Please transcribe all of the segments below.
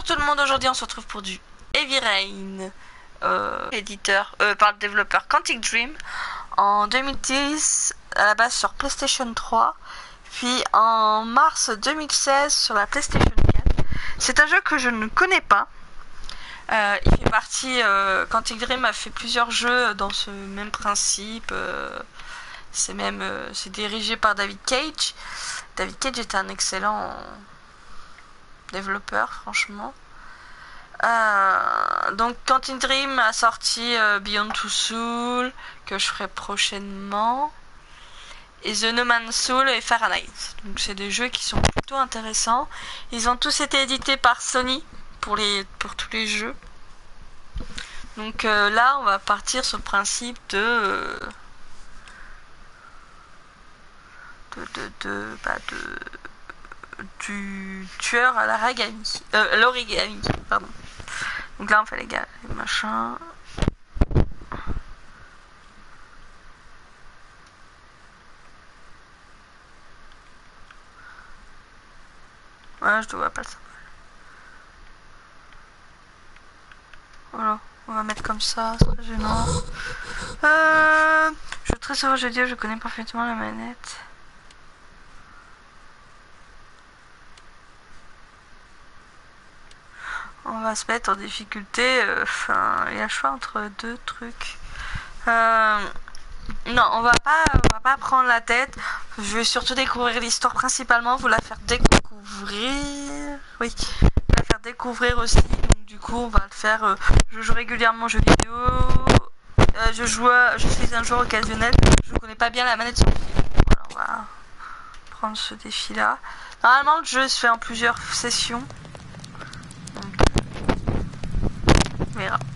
tout le monde, aujourd'hui on se retrouve pour du Heavy Rain, par le développeur Quantic Dream, en 2010 à la base sur PlayStation 3, puis en mars 2016 sur la PlayStation 4. C'est un jeu que je ne connais pas. Il fait partie, Quantic Dream a fait plusieurs jeux dans ce même principe. C'est dirigé par David Cage. David Cage est un excellent développeur, franchement. Donc Quantic Dream a sorti Beyond Two Souls, que je ferai prochainement, et The No Man's Soul et Fahrenheit. Donc c'est des jeux qui sont plutôt intéressants. Ils ont tous été édités par Sony pour tous les jeux. Donc là on va partir sur le principe du tueur à l'origami, pardon. Donc là on fait les machins. Ouais, je dois pas le savoir. Voilà, on va mettre comme ça, c'est pas gênant. Je veux très savoir, je connais parfaitement la manette. On va se mettre en difficulté. Il y a le choix entre deux trucs. Non, on va pas prendre la tête. Je vais surtout découvrir l'histoire principalement, vous la faire découvrir. Oui, la faire découvrir aussi. Donc du coup, on va le faire. Je joue régulièrement aux jeux vidéo. Je suis un joueur occasionnel. Je connais pas bien la manette sur le fil. Voilà, on va prendre ce défi-là. Normalement, le jeu se fait en plusieurs sessions. Donc, on verra.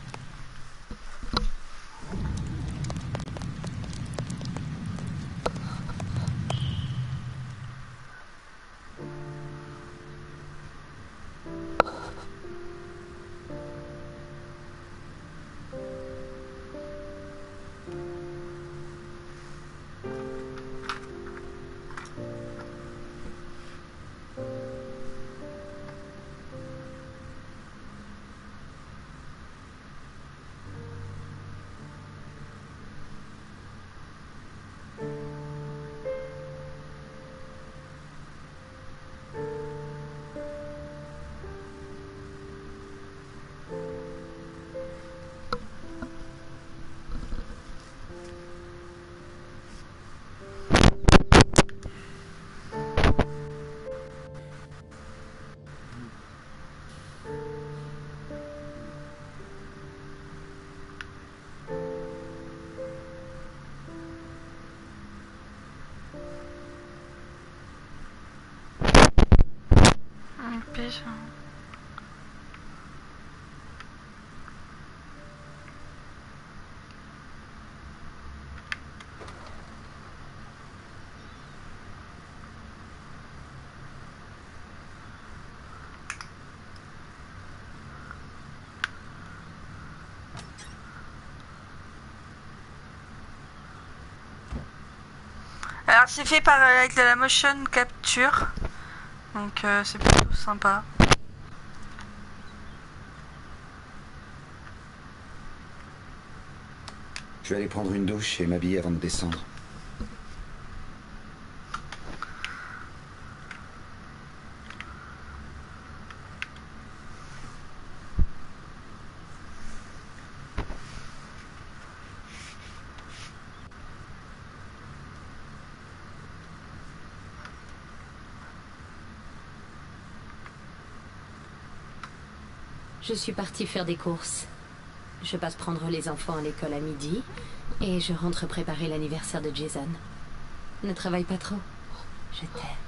Alors c'est fait avec de la motion capture, donc c'est plutôt sympa. Je vais aller prendre une douche et m'habiller avant de descendre. Je suis partie faire des courses. Je passe prendre les enfants à l'école à midi et je rentre préparer l'anniversaire de Jason. Ne travaille pas trop. Je t'aime.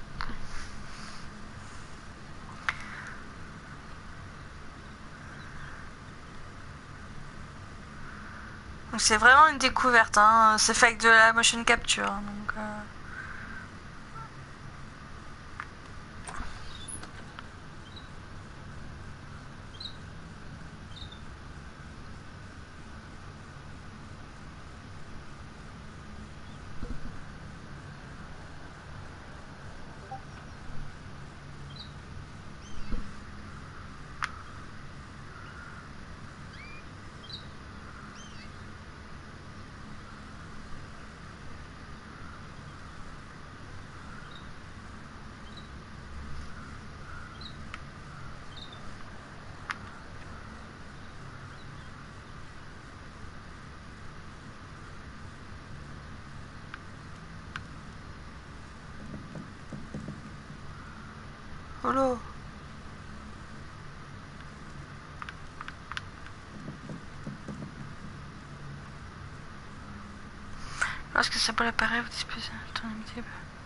C'est vraiment une découverte, hein. C'est fait avec de la motion capture, donc. Oh là. Lorsque ça peut apparaître, vous disposez un temps limité.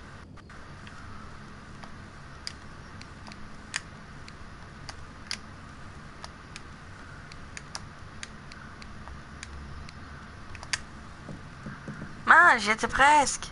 Ah, j'y étais presque.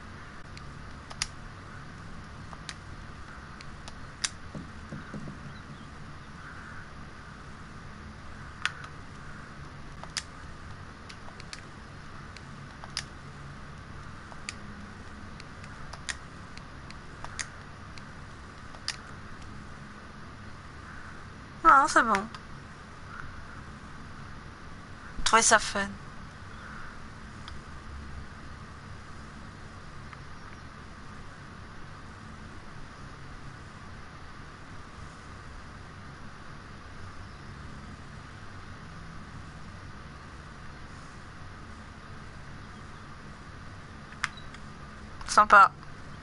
Non, c'est bon. Trouvez ça fun. Sympa.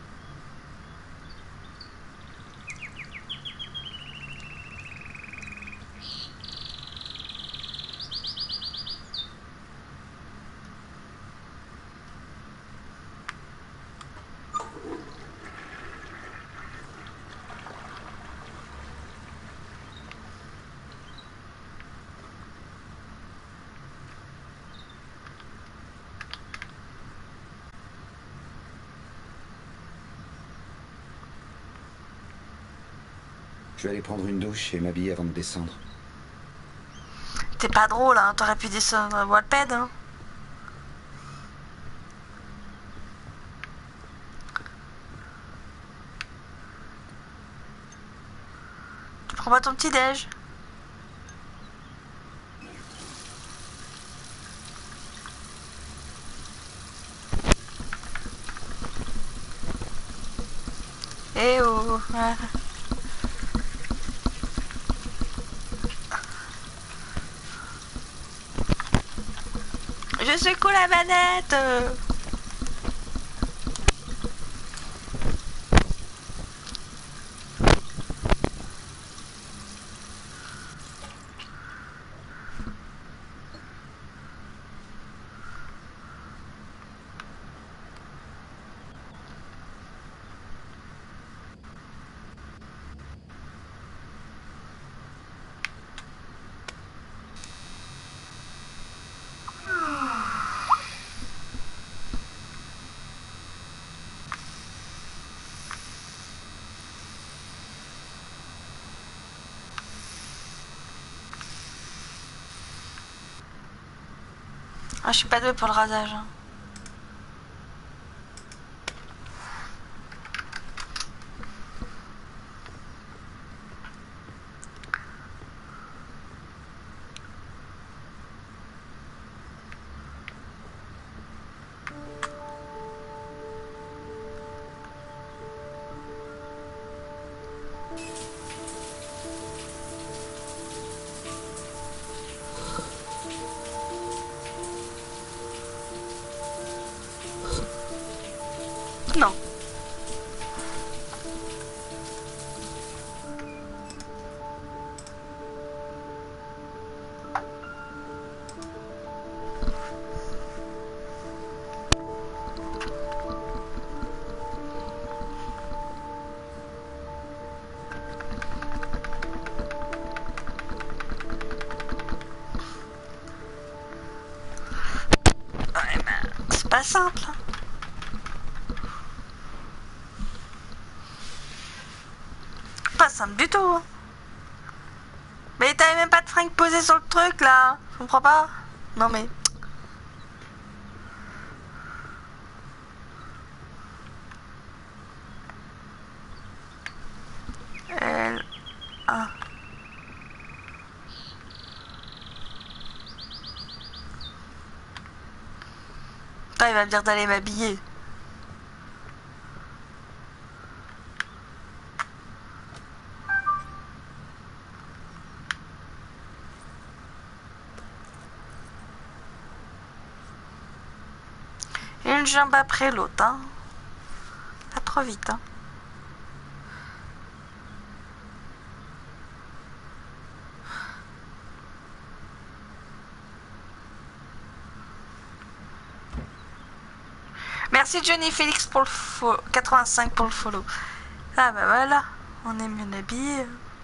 Je vais aller prendre une douche et m'habiller avant de descendre. T'es pas drôle, hein. T'aurais pu descendre à Wattpad, hein. Tu prends pas ton petit déj? Eh oh. Ouais. Je secoue la manette. Ah, je suis pas douée pour le rasage, hein. Non. Ouais, mais c'est pas simple, hein. Pas simple du tout, hein. Mais t'avais même pas de fringues posées sur le truc, là. Je comprends pas. Non, mais... Elle... Ah. Putain, il va me dire d'aller m'habiller. Une jambe après l'autre, hein. Pas trop vite, hein. Merci Johnny Félix pour le 85 pour le follow. Ah bah voilà, on est mieux habillé.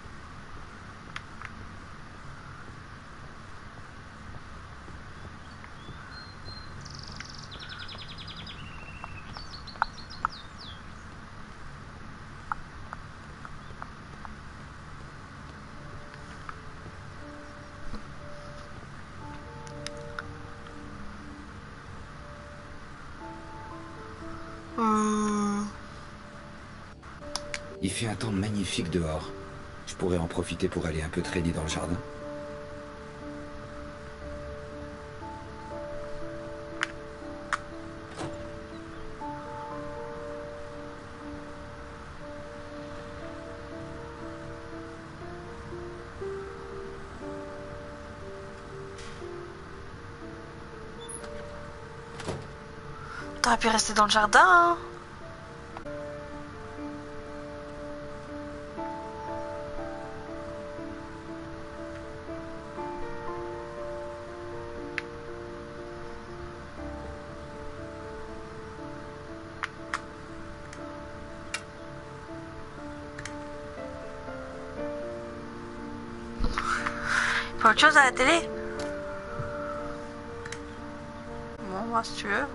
Il fait un temps magnifique dehors. Je pourrais en profiter pour aller un peu traîner dans le jardin. T'aurais pu rester dans le jardin, hein. Pas autre chose à la télé? Bon, moi, si tu veux.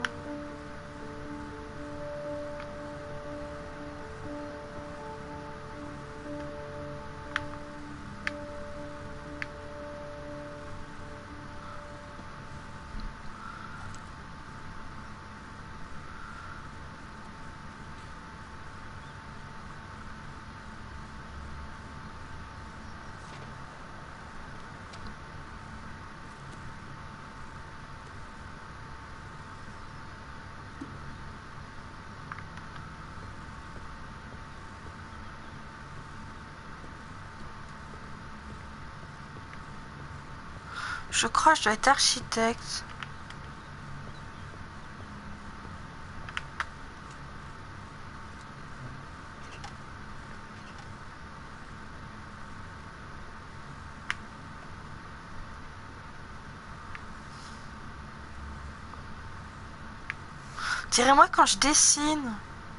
Je crois que je dois être architecte. Direz-moi quand je dessine.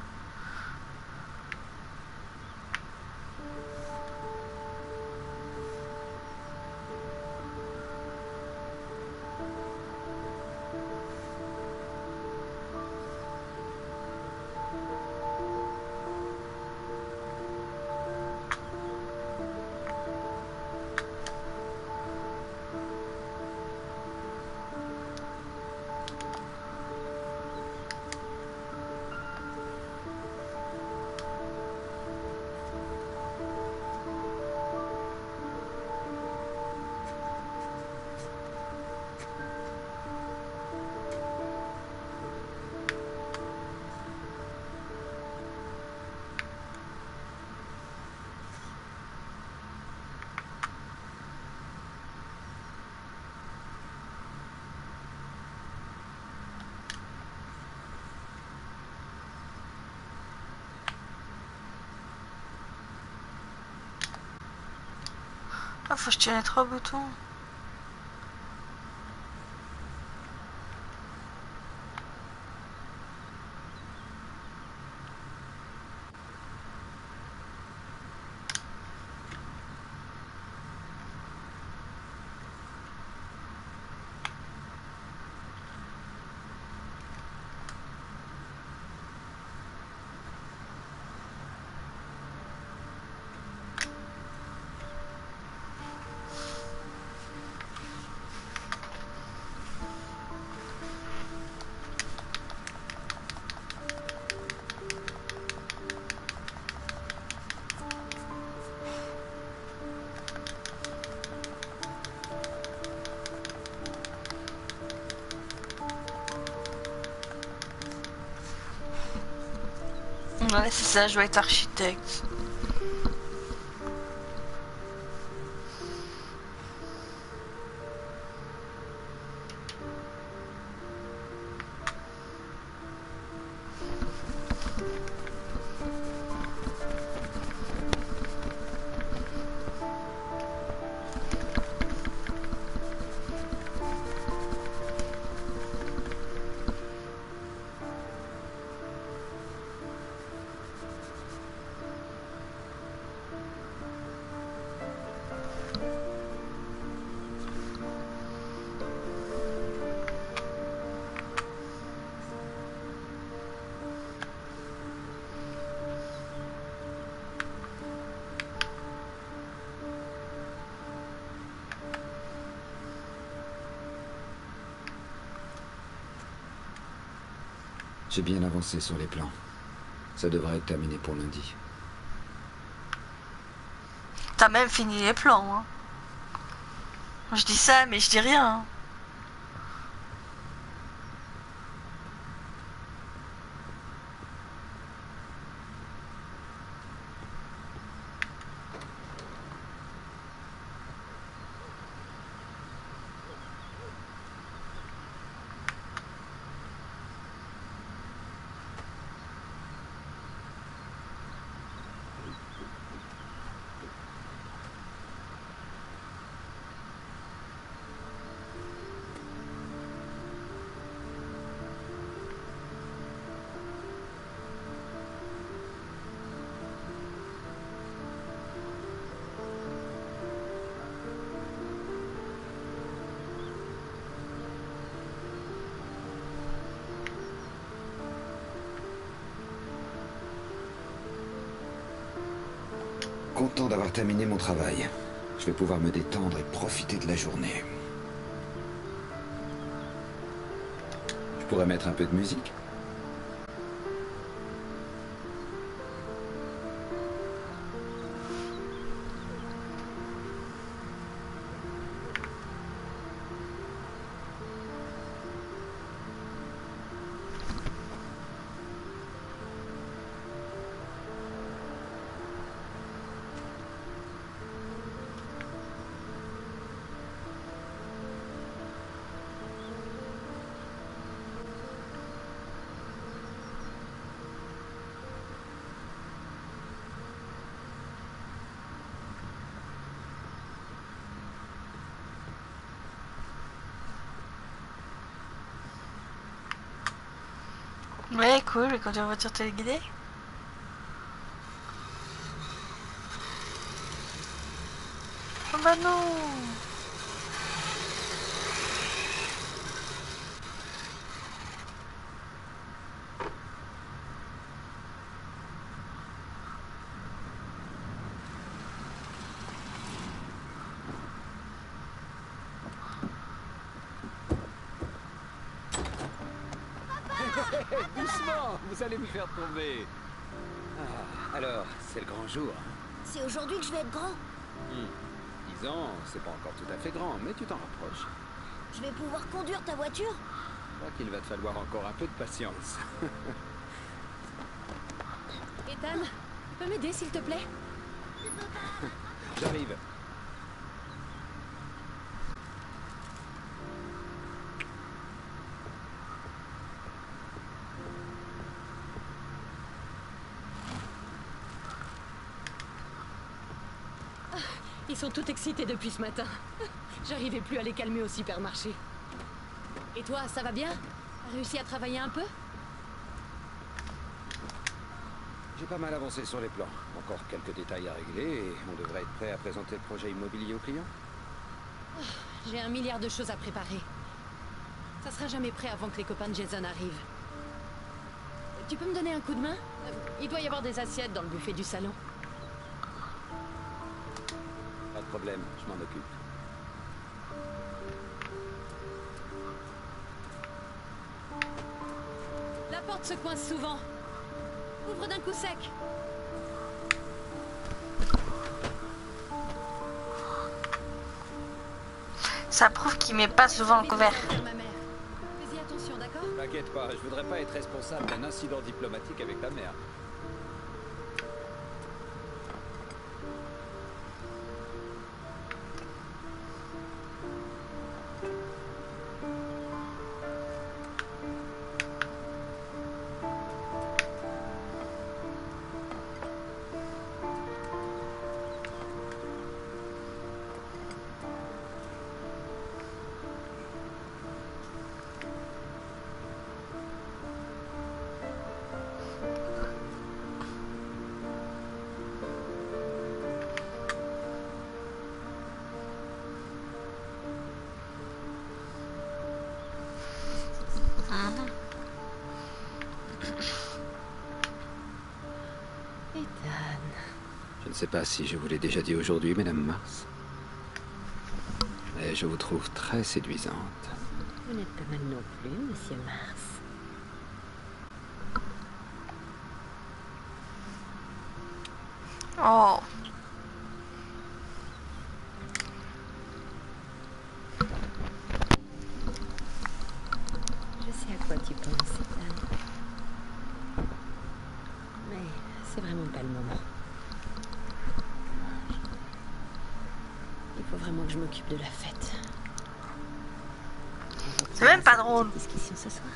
Ah, faut que je tienne les 3 boutons. Ouais, c'est ça, je dois être architecte. J'ai bien avancé sur les plans. Ça devrait être terminé pour lundi. T'as même fini les plans, hein. Je dis ça, mais je dis rien, hein. Content d'avoir terminé mon travail. Je vais pouvoir me détendre et profiter de la journée. Je pourrais mettre un peu de musique? Ouais, cool, et quand tu es en voiture téléguidée. Oh bah non. Doucement, vous allez me faire tomber. Ah, alors, c'est le grand jour. C'est aujourd'hui que je vais être grand. 10 ans, c'est pas encore tout à fait grand, mais tu t'en rapproches. Je vais pouvoir conduire ta voiture. Je crois qu'il va te falloir encore un peu de patience. Ethan, tu peux m'aider s'il te plaît? J'arrive. Ils sont tout excités depuis ce matin. J'arrivais plus à les calmer au supermarché. Et toi, ça va bien? T'as réussi à travailler un peu? J'ai pas mal avancé sur les plans. Encore quelques détails à régler et on devrait être prêt à présenter le projet immobilier au client. J'ai 1 milliard de choses à préparer. Ça sera jamais prêt avant que les copains de Jason arrivent. Tu peux me donner un coup de main? Il doit y avoir des assiettes dans le buffet du salon. Pas de problème, je m'en occupe. La porte se coince souvent. Ouvre d'un coup sec. Ça prouve qu'il met pas souvent le couvert. Ma mère. Fais-y attention, d'accord? T'inquiète pas, je voudrais pas être responsable d'un incident diplomatique avec ta mère. Je ne sais pas si je vous l'ai déjà dit aujourd'hui, Madame Mars. Mais je vous trouve très séduisante. Vous n'êtes pas mal non plus, Monsieur Mars. Oh. Je sais à quoi tu penses, Ethan. Mais c'est vraiment pas le moment. Il faut vraiment que je m'occupe de la fête. C'est même pas drôle. Discussion ce soir.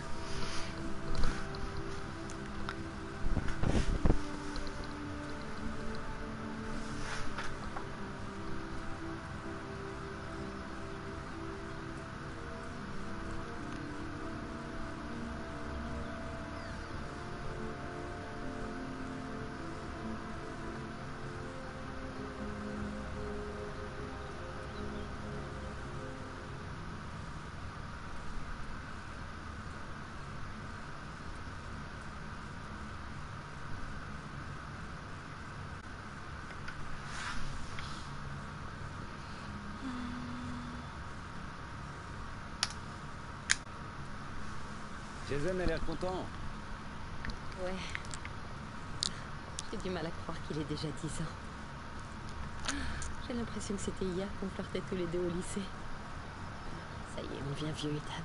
Jason a l'air content. Ouais. J'ai du mal à croire qu'il ait déjà 10 ans. J'ai l'impression que c'était hier qu'on flirtait tous les deux au lycée. Ça y est, on devient vieux, Ethan.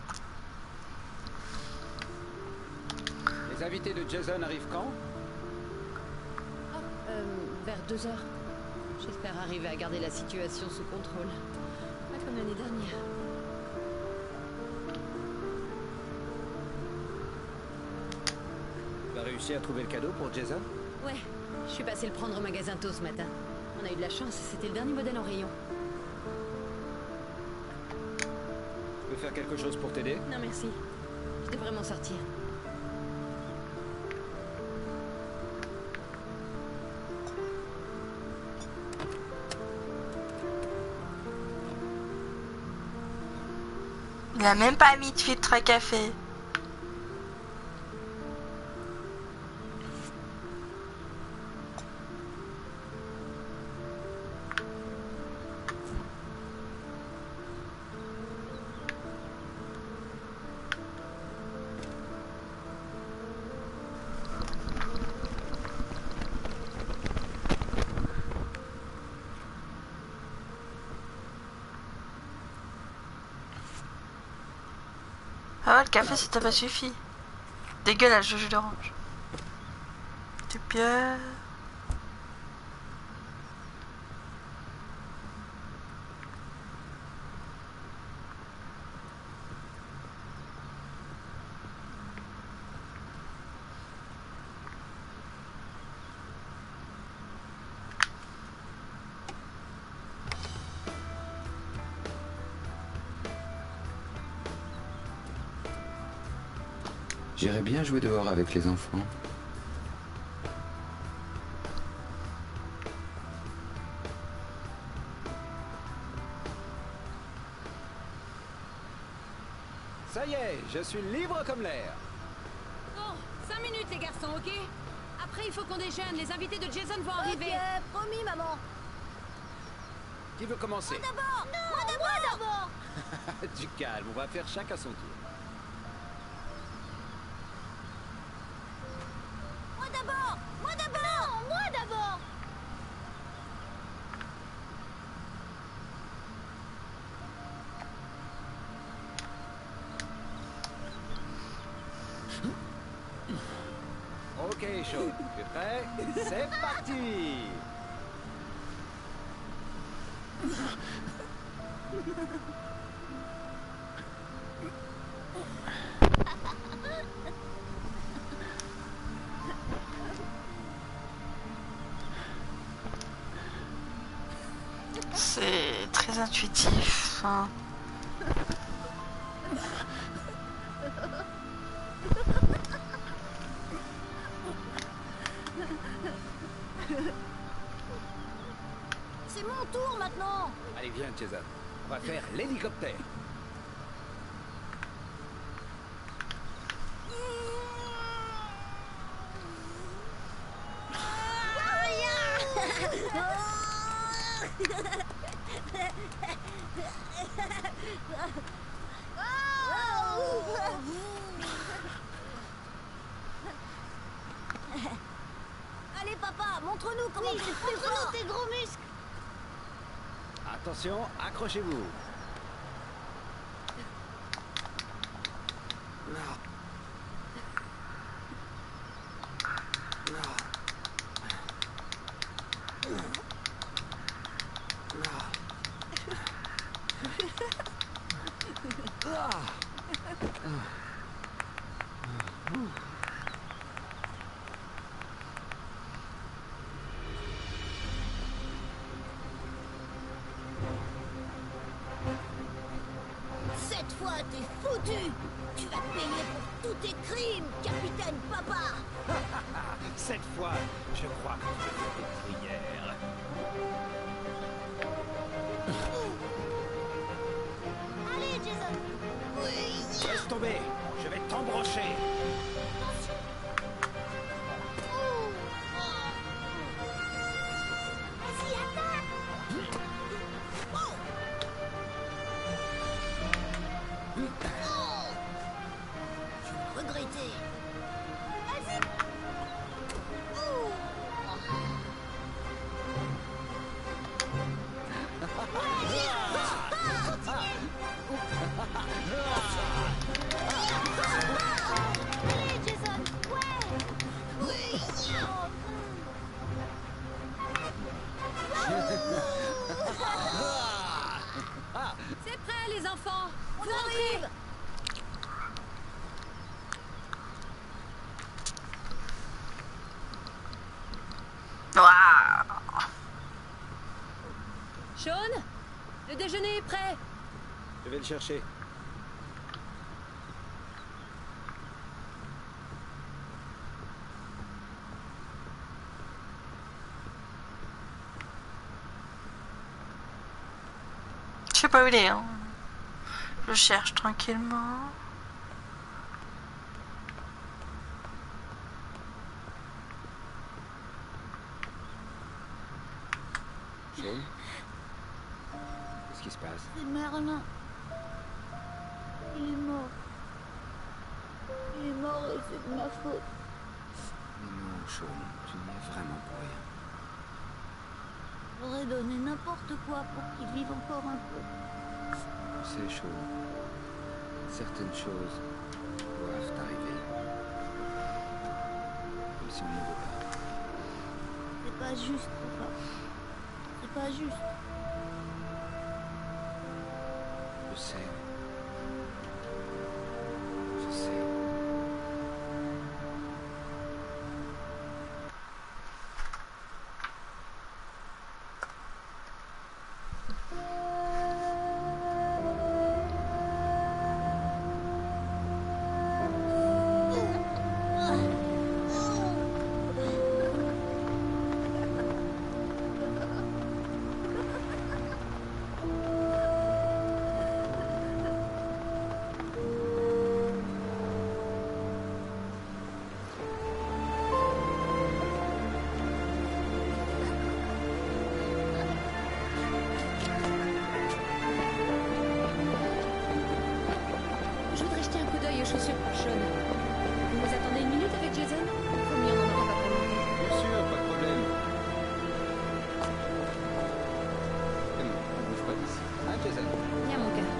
Les invités de Jason arrivent quand? Vers 2 heures. J'espère arriver à garder la situation sous contrôle. Pas comme l'année dernière. Tu as réussi à trouver le cadeau pour Jason? Ouais, je suis passé le prendre au magasin tôt ce matin. On a eu de la chance, c'était le dernier modèle en rayon. Je peux faire quelque chose pour t'aider? Non merci. Je devrais m'en sortir. Il a même pas mis de filtre à café. Ah ouais, le café ça t'a pas suffi. Dégueulasse, le jus d'orange. Du bien. J'irais bien jouer dehors avec les enfants. Ça y est, je suis libre comme l'air. Bon, 5 minutes les garçons, ok? Après il faut qu'on déjeune, les invités de Jason vont arriver. Ok, promis, maman. Qui veut commencer? D'abord. Non, moi d'abord. Du calme, on va faire chacun son tour. Moi d'abord. Moi d'abord. Non, moi d'abord. Ok, chaud. Tu es prêt? C'est parti! C'est très intuitif. Hein. C'est mon tour maintenant. Allez, viens, Jason. On va faire l'hélicoptère. Allez papa, Montre-nous comment tu es plus fort. Montre-nous tes gros muscles. Attention, accrochez-vous. Cette fois, t'es foutu. Tu vas payer pour tous tes crimes, capitaine Papa. Cette fois, je crois que tu peux faire tes prières. Allez, Jason. Oui. Laisse tomber, je vais t'embrocher. Vas-y, attaque. Oh. Tu vas regretter. Vas-y. Allez, Jason. Ouais. Oui. C'est prêt, les enfants. On Vous arrive. rentrez. Waouh. Sean, le déjeuner est prêt. Je vais le chercher. Je sais pas où il est. Hein. Je cherche tranquillement. Sean, qu'est-ce qui se passe? C'est Merlin. Il est mort. Il est mort et c'est de ma faute. Mais non, Sean, tu n'y es vraiment pour rien. J'aurais donné n'importe quoi pour qu'il vive encore un peu. C'est chaud. Certaines choses doivent arriver. Même si on ne veut pas. C'est pas juste, papa. C'est pas juste. Je sais. Je sais. Je voudrais jeter un coup d'œil aux chaussures pour Sean. Vous nous attendez une minute avec Jason? Comme il y en aura pas pour longtemps. Bien sûr, pas de problème. Ne bouge pas d'ici. Hein, Jason? Viens, mon gars.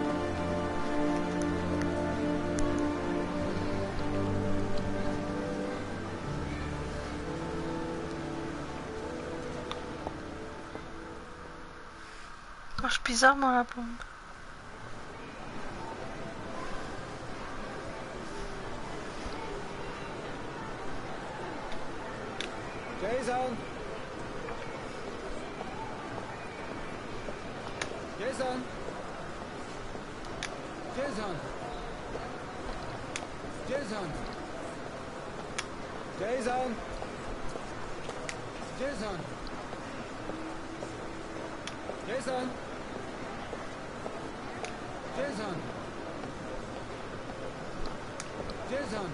Marche bizarrement la bombe. Jason! Jason! Jason! Jason! Jason! Jason! Jason! Jason! Jason!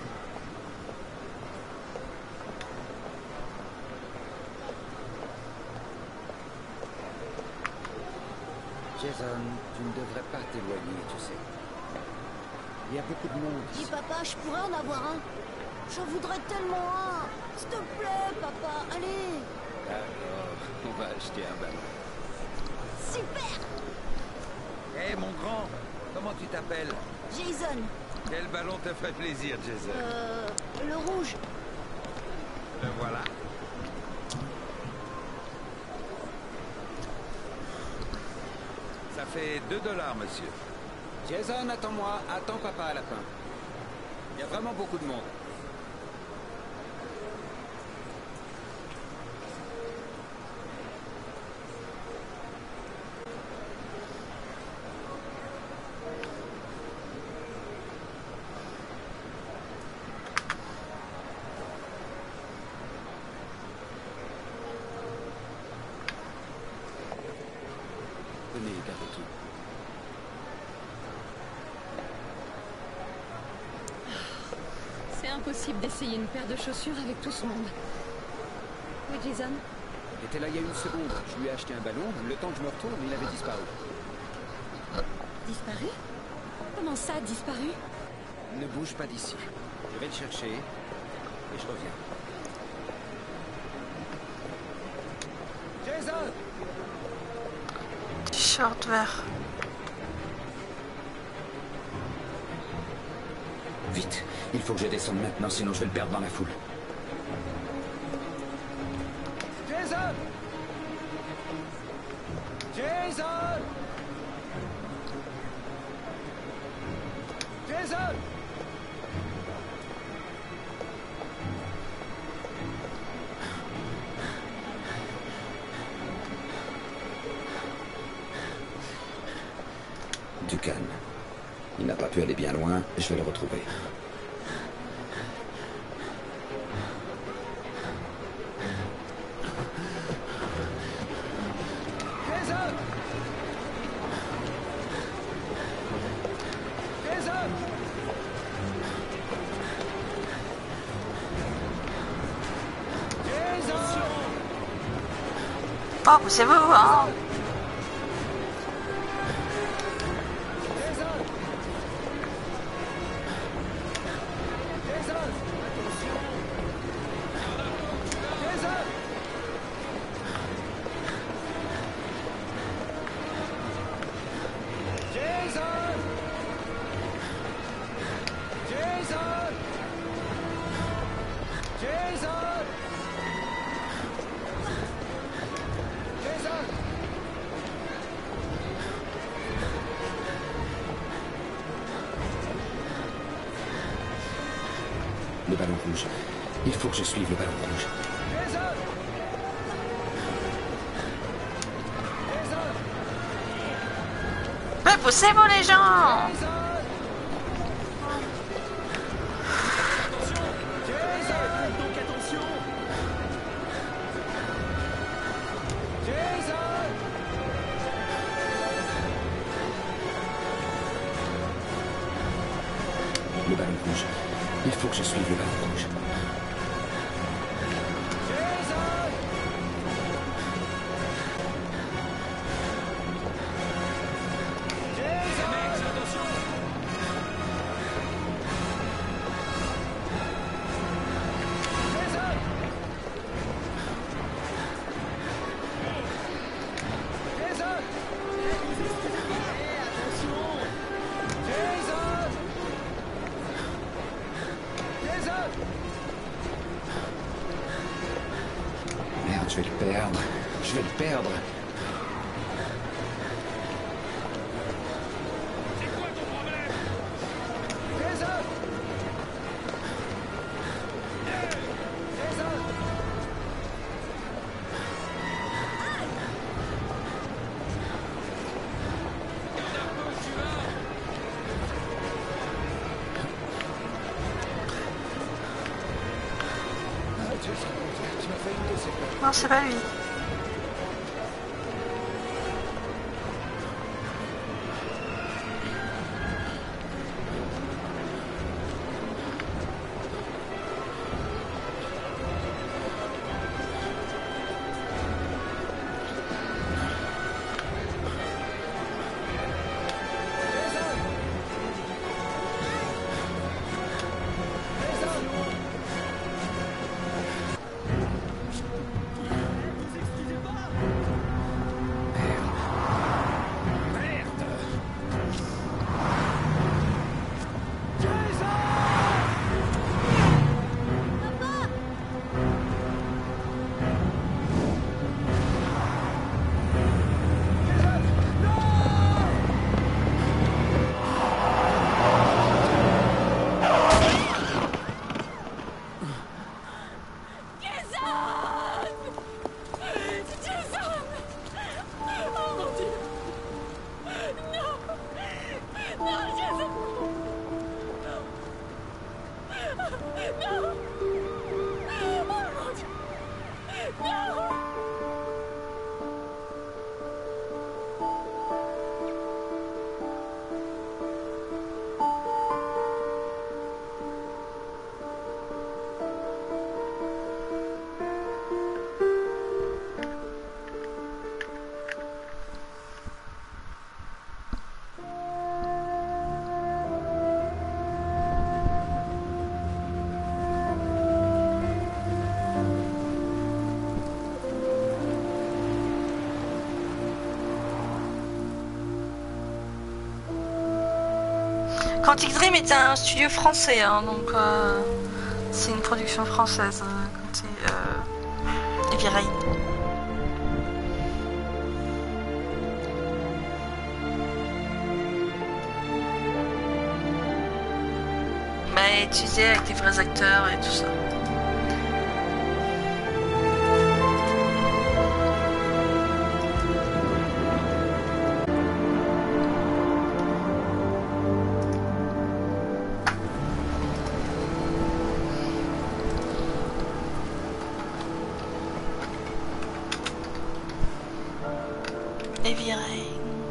Jason, tu ne devrais pas t'éloigner, tu sais. Il y a beaucoup de monde Dis, ici. papa, je pourrais en avoir un. J'en voudrais tellement un. S'il te plaît, papa, allez. D'accord, on va acheter un ballon. Super! Hé, mon grand, comment tu t'appelles? Jason, Quel ballon te ferait plaisir, Jason? le rouge. Le voilà. Ça fait $2, monsieur. Jason, attends-moi. Attends papa à lapin. Il y a vraiment beaucoup de monde. Venez, gardez tout. C'est impossible d'essayer une paire de chaussures avec tout ce monde. Oui, Jason? Il était là il y a une seconde. Je lui ai acheté un ballon. Le temps que je me retourne, il avait disparu. Disparu? Comment ça, disparu? Ne bouge pas d'ici. Je vais le chercher et je reviens. Jason! T-shirt vert. Vite, il faut que je descende maintenant, sinon je vais le perdre dans la foule. Jason! Jason! Jason! Du calme. Il n'a pas pu aller bien loin, je vais le retrouver. Jason! Jason! Jason! Oh, c'est vous, hein? Jason! Jason! Jason! Jason! Jason! Jason! Jason! Le ballon rouge. Il faut que je suive le ballon rouge. Jason! Jason! Mais poussez-vous, les gens! Jason! Jason! Donc attention! Jason! Le ballon rouge. Il faut que je suive le ballon rouge. Jason! Jason! Attention! Jason! Jason! Jason! Jason! Merde, je vais le perdre. Je vais le perdre. Jason! Jason! Tu m'as fait une laisser. Non, c'est pas lui. Quantic Dream était un studio français, hein, donc c'est une production française. Heavy Rain. Mais utilisé avec des vrais acteurs et tout ça. Heavy Rain.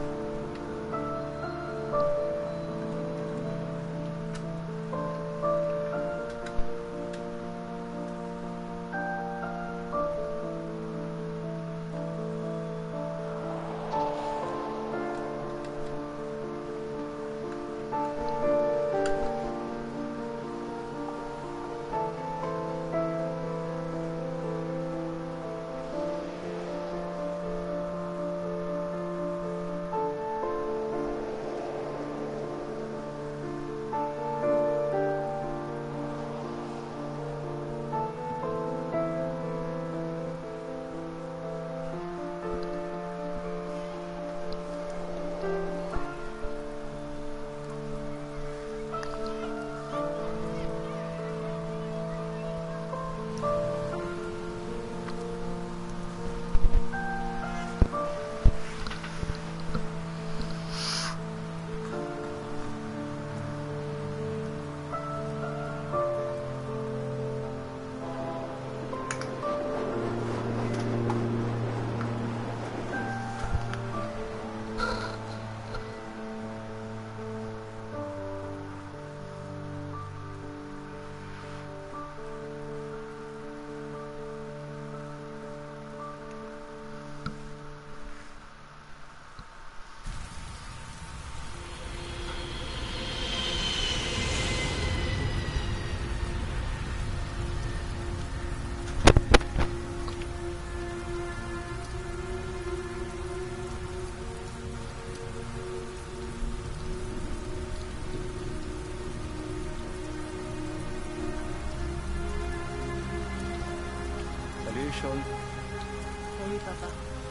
Salut, Sean. Salut, papa.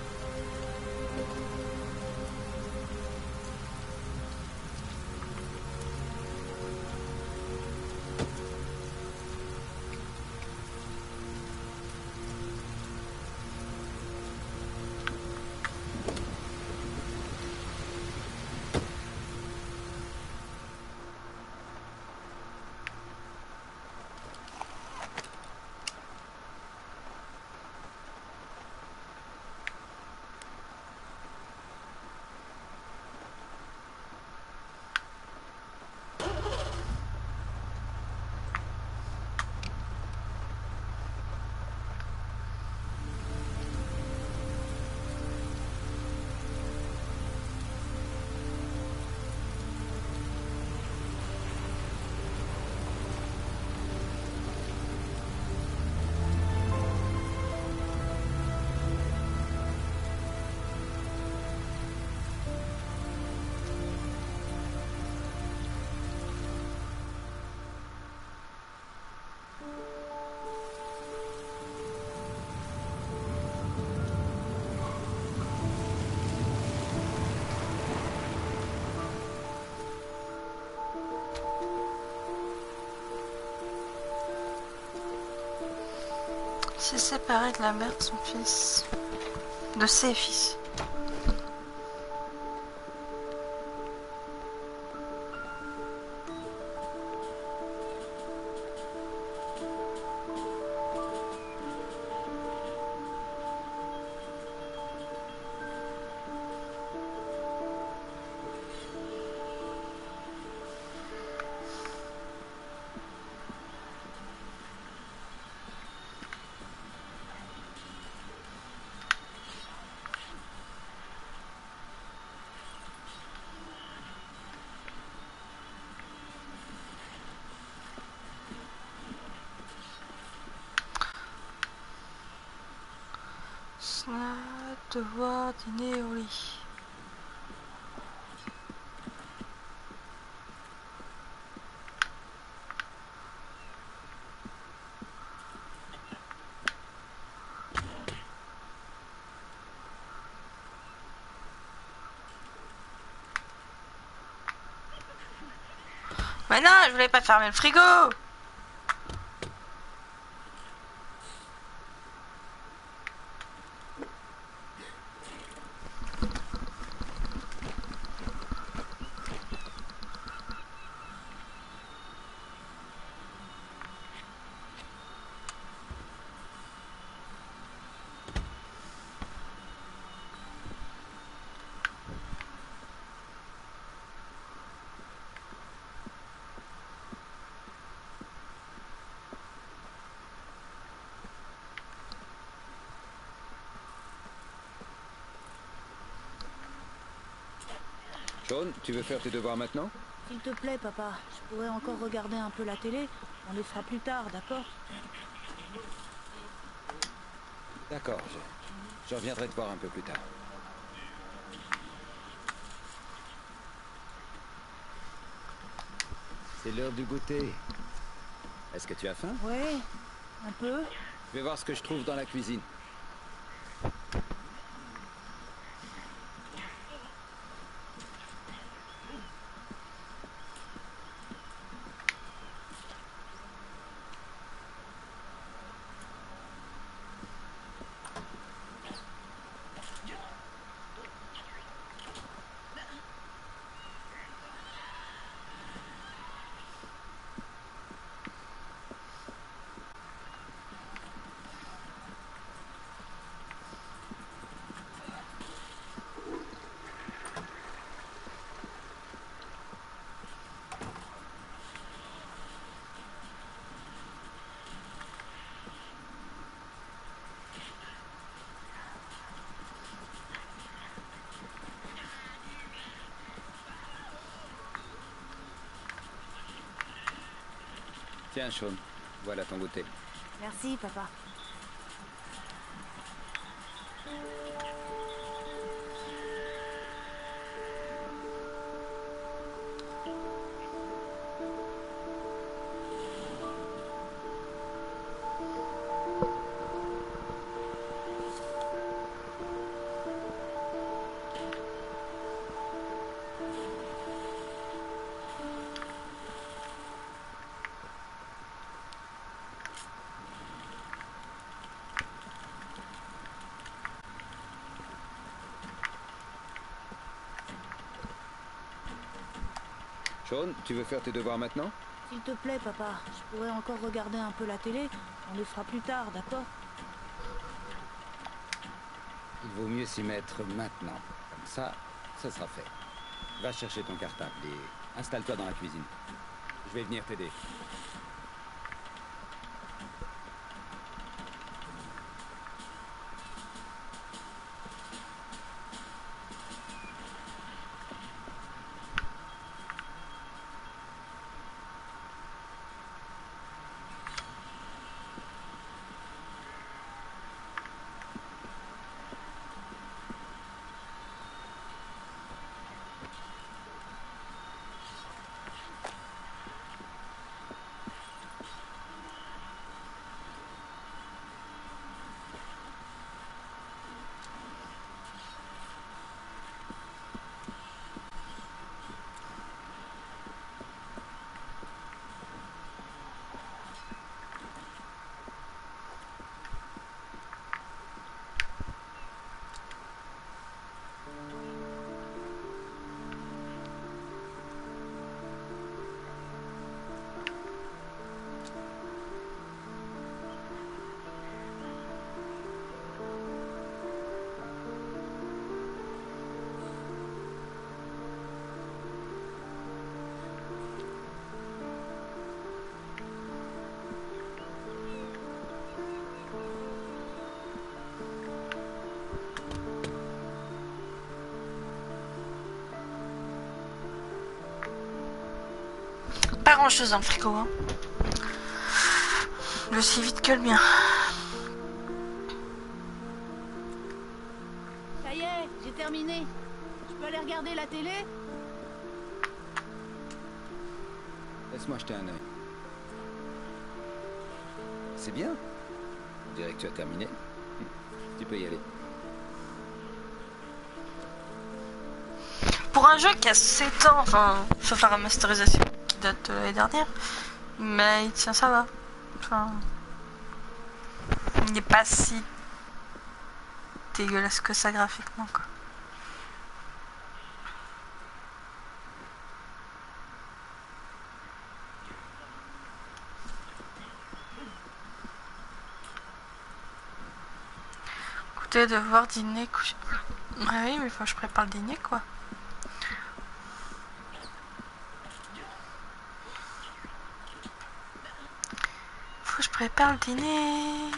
S'est séparé de la mère de son fils. De ses fils. Devoir dîner au lit. Mais non, je voulais pas fermer le frigo. Sean, tu veux faire tes devoirs maintenant? S'il te plaît, papa, je pourrais encore regarder un peu la télé. On les fera plus tard, d'accord? D'accord, je reviendrai te voir un peu plus tard. C'est l'heure du goûter. Est-ce que tu as faim? Ouais, un peu. Je vais voir ce que je trouve dans la cuisine. Tiens, Sean, voilà ton goûter. Merci, papa. Sean, tu veux faire tes devoirs maintenant? S'il te plaît, papa, je pourrais encore regarder un peu la télé. On les fera plus tard, d'accord? Il vaut mieux s'y mettre maintenant. Comme ça sera fait. Va chercher ton cartable et installe-toi dans la cuisine. Je vais venir t'aider. Pas grand chose dans le frigo, hein. Le si vite que le mien. Ça y est, j'ai terminé. Je peux aller regarder la télé? Laisse-moi jeter un œil. C'est bien. On dirait que tu as terminé. Tu peux y aller. Pour un jeu qui a 7 ans, enfin, sauf la remasterisation, qui date de l'année dernière. Mais il tient, ça va. Enfin, il n'est pas si dégueulasse que ça graphiquement, quoi. Écoutez, devoir dîner, coucher. Ah oui, mais faut que je prépare le dîner, quoi. Faut que je prépare le dîner.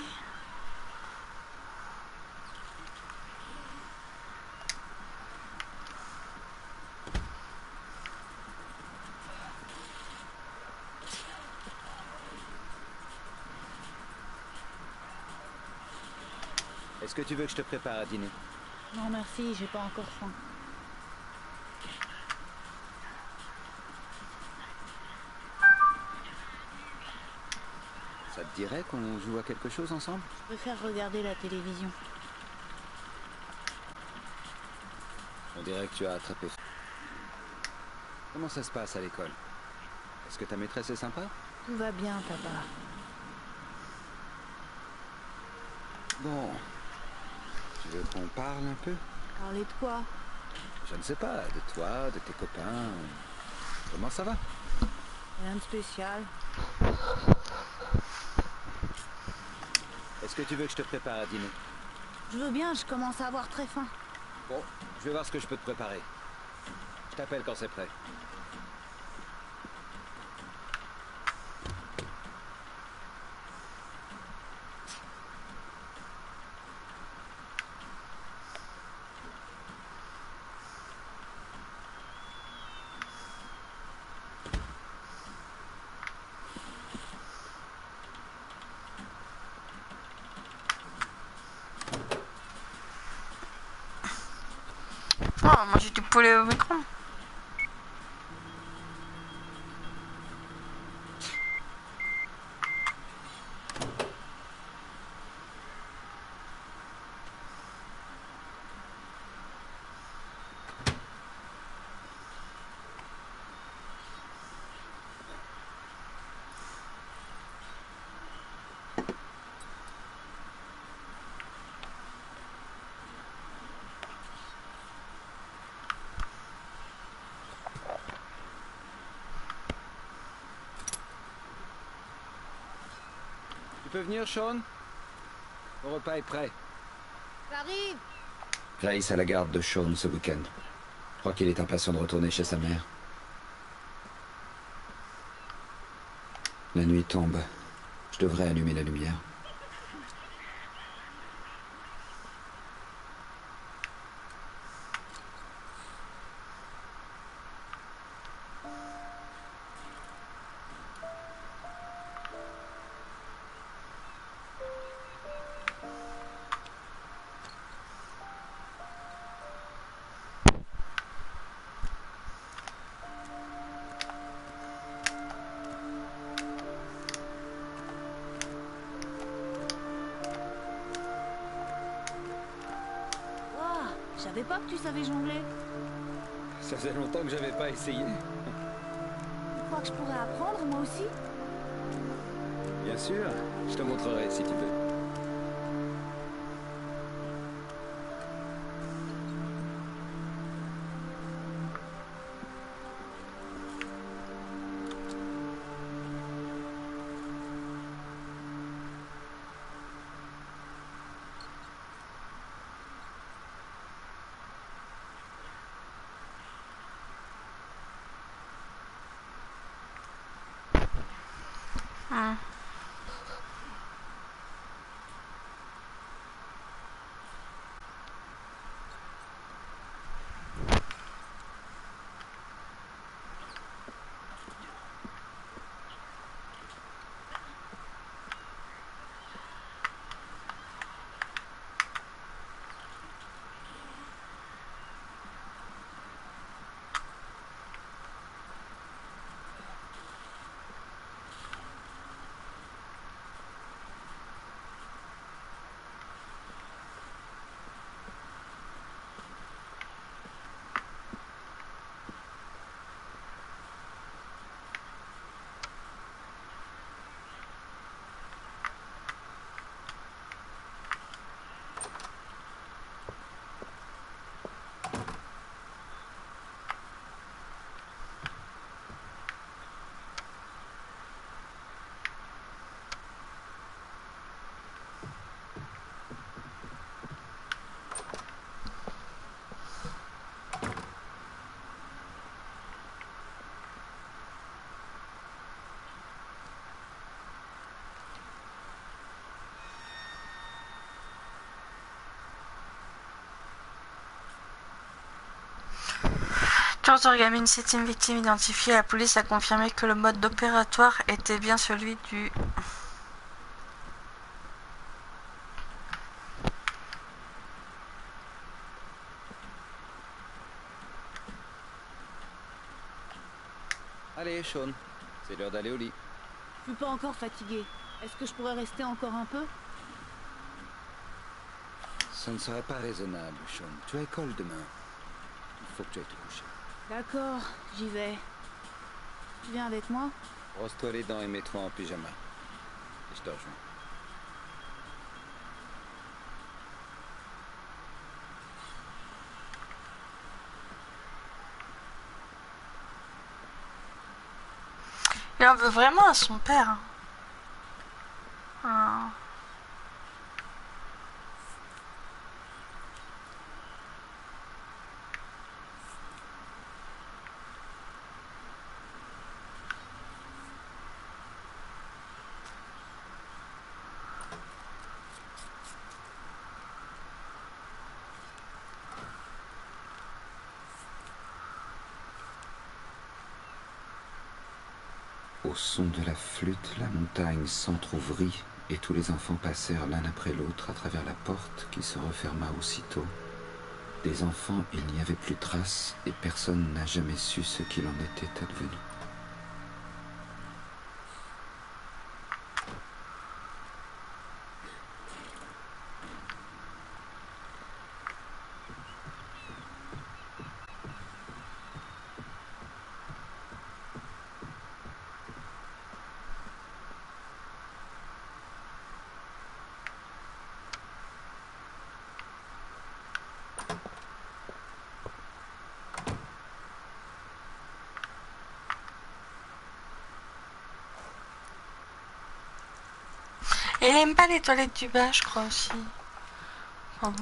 Est-ce que tu veux que je te prépare à dîner? Non merci, j'ai pas encore faim. Ça te dirait qu'on joue à quelque chose ensemble? Je préfère regarder la télévision. On dirait que tu as attrapé. Comment ça se passe à l'école? Est-ce que ta maîtresse est sympa? Tout va bien, papa. Bon. Tu veux qu'on parle un peu? Parler de quoi? Je ne sais pas, de toi, de tes copains. Comment ça va? Rien de spécial. Est-ce que tu veux que je te prépare à dîner? Je veux bien, je commence à avoir très faim. Bon, je vais voir ce que je peux te préparer. Je t'appelle quand c'est prêt. Oh, moi j'ai du poulet au micro. Tu peux venir, Sean? Mon repas est prêt. J'arrive! Grace à la garde de Sean ce week-end. Je crois qu'il est impatient de retourner chez sa mère. La nuit tombe. Je devrais allumer la lumière. Waouh, je savais pas que tu savais jongler. Ça faisait longtemps que j'avais pas essayé. Tu crois que je pourrais apprendre moi aussi? Bien sûr, je te montrerai si tu veux. Hum. Quant au gamine, septième victime identifiée, la police a confirmé que le mode d'opératoire était bien celui du... Allez, Sean, c'est l'heure d'aller au lit. Je suis pas encore fatiguée. Est-ce que je pourrais rester encore un peu? Ça ne serait pas raisonnable, Sean. Tu as école demain. Il faut que tu ailles te coucher. D'accord, j'y vais. Tu viens avec moi? Brosse-toi les dents et mets-toi en pyjama. Et je te rejoins. Il en veut vraiment à son père. Ah. Au son de la flûte, la montagne s'entr'ouvrit et tous les enfants passèrent l'un après l'autre à travers la porte qui se referma aussitôt. Des enfants, il n'y avait plus trace et personne n'a jamais su ce qu'il en était advenu. Et il aime pas les toilettes du bas, je crois aussi. Pardon.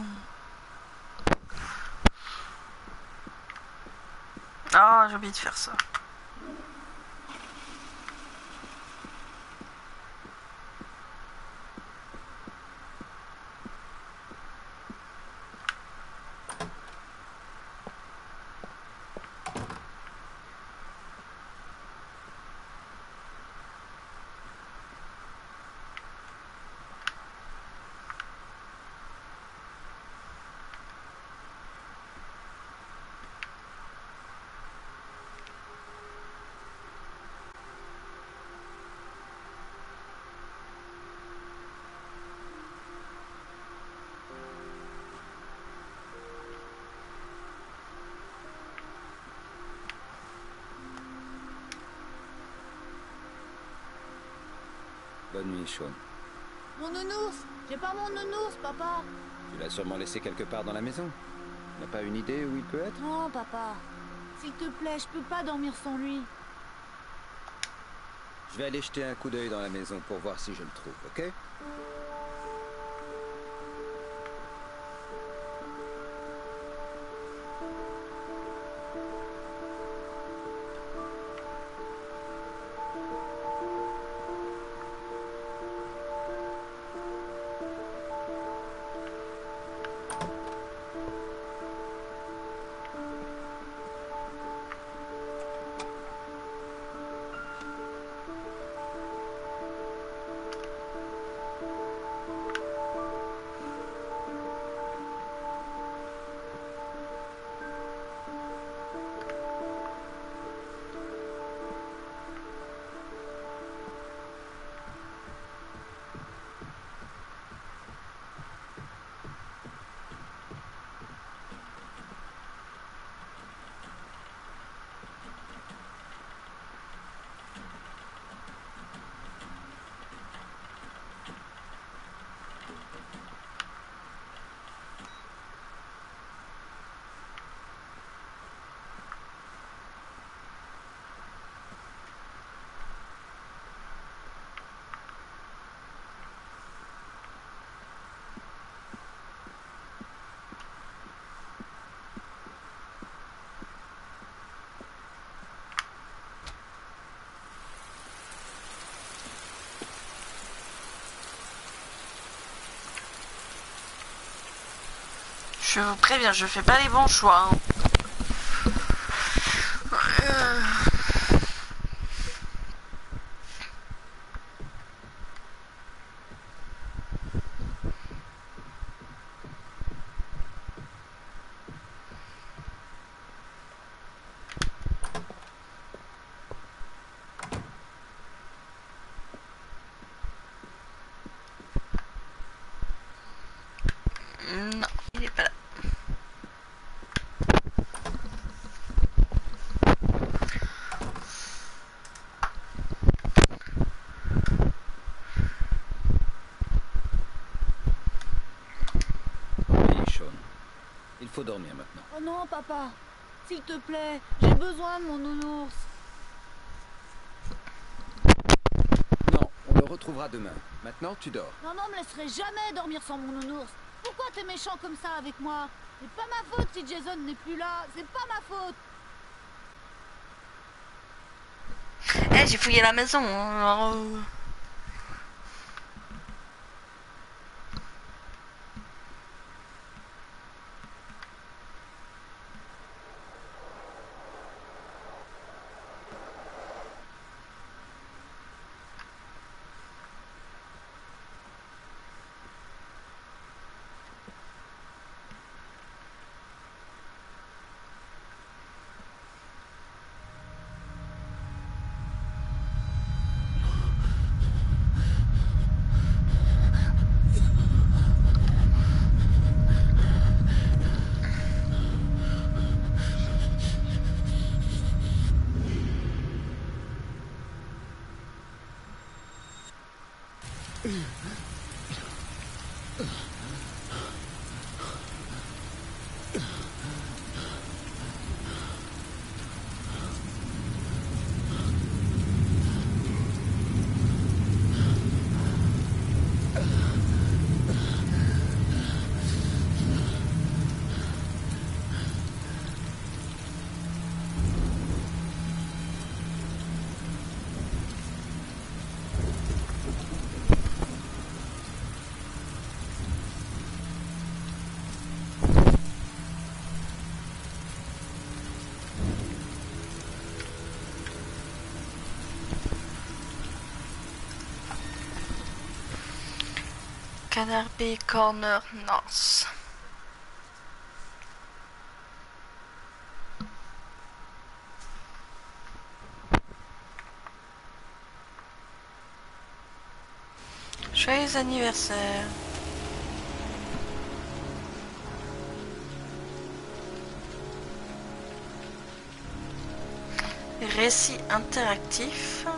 Ah, j'ai oublié de faire ça. Bonne nuit, Sean. Mon nounours! J'ai pas mon nounours, papa! Tu l'as sûrement laissé quelque part dans la maison. Tu n'as pas une idée où il peut être? Non, papa. S'il te plaît, je peux pas dormir sans lui. Je vais aller jeter un coup d'œil dans la maison pour voir si je le trouve, ok? Je vous préviens, je fais pas les bons choix. Hein. dormir maintenant. Oh non, papa. S'il te plaît, j'ai besoin de mon nounours. Non, on le retrouvera demain. Maintenant, tu dors. Non, me laisserai jamais dormir sans mon nounours. Pourquoi t'es méchant comme ça avec moi? C'est pas ma faute si Jason n'est plus là. C'est pas ma faute. Eh, j'ai fouillé la maison. Alors, Canard Bay Corner North. Joyeux anniversaire. Récit interactif.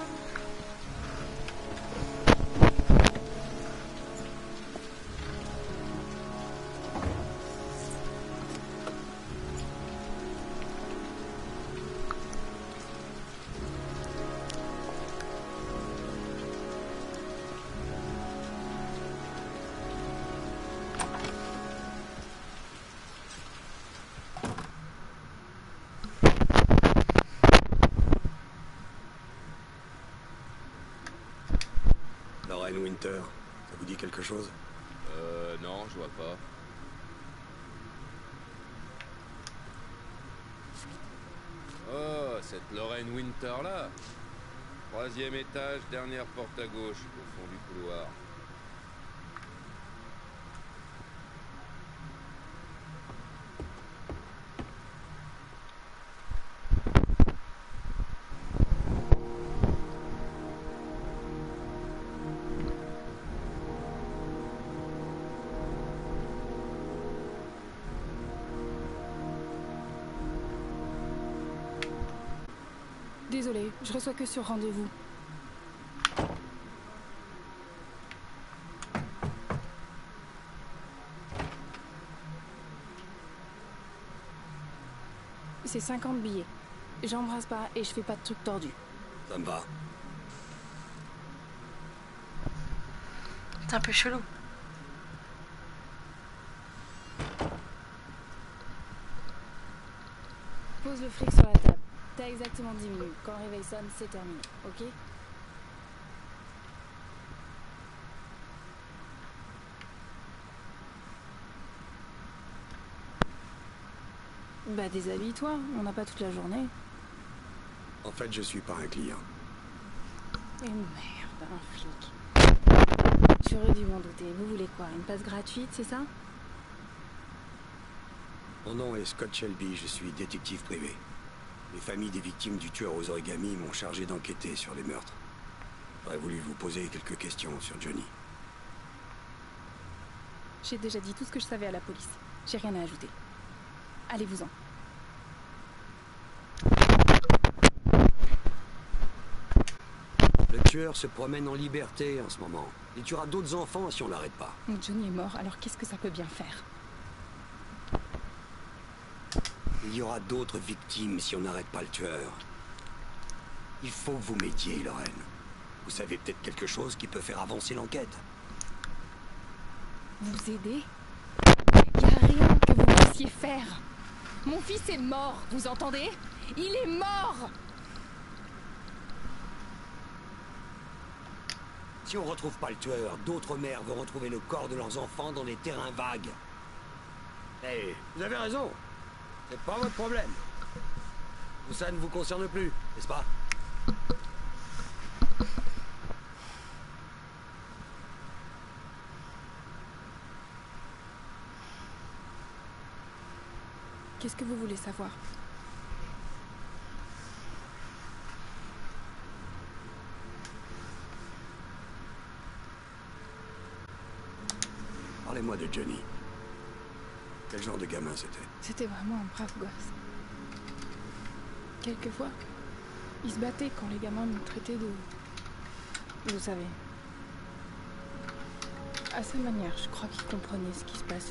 Lorraine Winter, ça vous dit quelque chose? Non, je vois pas. Oh, cette Lorraine Winter là. 3e étage, dernière porte à gauche, au fond du couloir. Désolée, je reçois que sur rendez-vous. C'est 50 billets. J'embrasse pas et je fais pas de trucs tordus. Ça me va. C'est un peu chelou. Pose le fric sur la table. T'as exactement 10 minutes. Quand le réveil sonne, c'est terminé, ok? Bah déshabille-toi, on n'a pas toute la journée. En fait, je suis pas un client. Et merde, un flic. J'aurais dû m'en douter. Vous voulez quoi? Une passe gratuite, c'est ça? Mon nom est Scott Shelby, je suis détective privé. Les familles des victimes du tueur aux origamis m'ont chargé d'enquêter sur les meurtres. J'aurais voulu vous poser quelques questions sur Johnny. J'ai déjà dit tout ce que je savais à la police. J'ai rien à ajouter. Allez-vous-en. Le tueur se promène en liberté en ce moment. Il tuera d'autres enfants si on l'arrête pas. Johnny est mort, alors qu'est-ce que ça peut bien faire? Il y aura d'autres victimes si on n'arrête pas le tueur. Il faut que vous m'aidiez, Lorraine. Vous savez peut-être quelque chose qui peut faire avancer l'enquête. Vous aider? Y a rien que vous puissiez faire. Mon fils est mort, vous entendez? Il est mort! Si on retrouve pas le tueur, d'autres mères vont retrouver le corps de leurs enfants dans des terrains vagues. Eh, vous avez raison. C'est pas votre problème. Tout ça ne vous concerne plus, n'est-ce pas? Qu'est-ce que vous voulez savoir? Parlez-moi de Johnny. Quel genre de gamin c'était? C'était vraiment un brave gosse. Quelquefois, il se battait quand les gamins nous traitaient de... Vous savez. À sa manière, je crois qu'il comprenait ce qui se passait.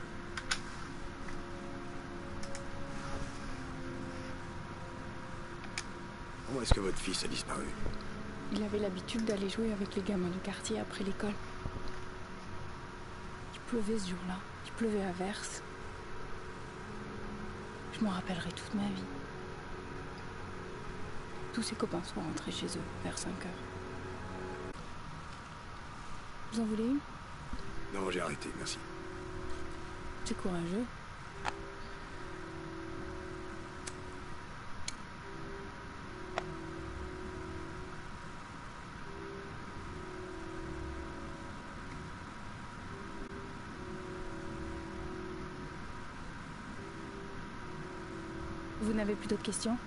Comment est-ce que votre fils a disparu? Il avait l'habitude d'aller jouer avec les gamins du quartier après l'école. Il pleuvait ce jour-là. Il pleuvait à verse. Je m'en rappellerai toute ma vie. Tous ses copains sont rentrés chez eux vers 5 heures. Vous en voulez une? Non, j'ai arrêté, merci. C'est courageux. Vous n'avez plus d'autres questions?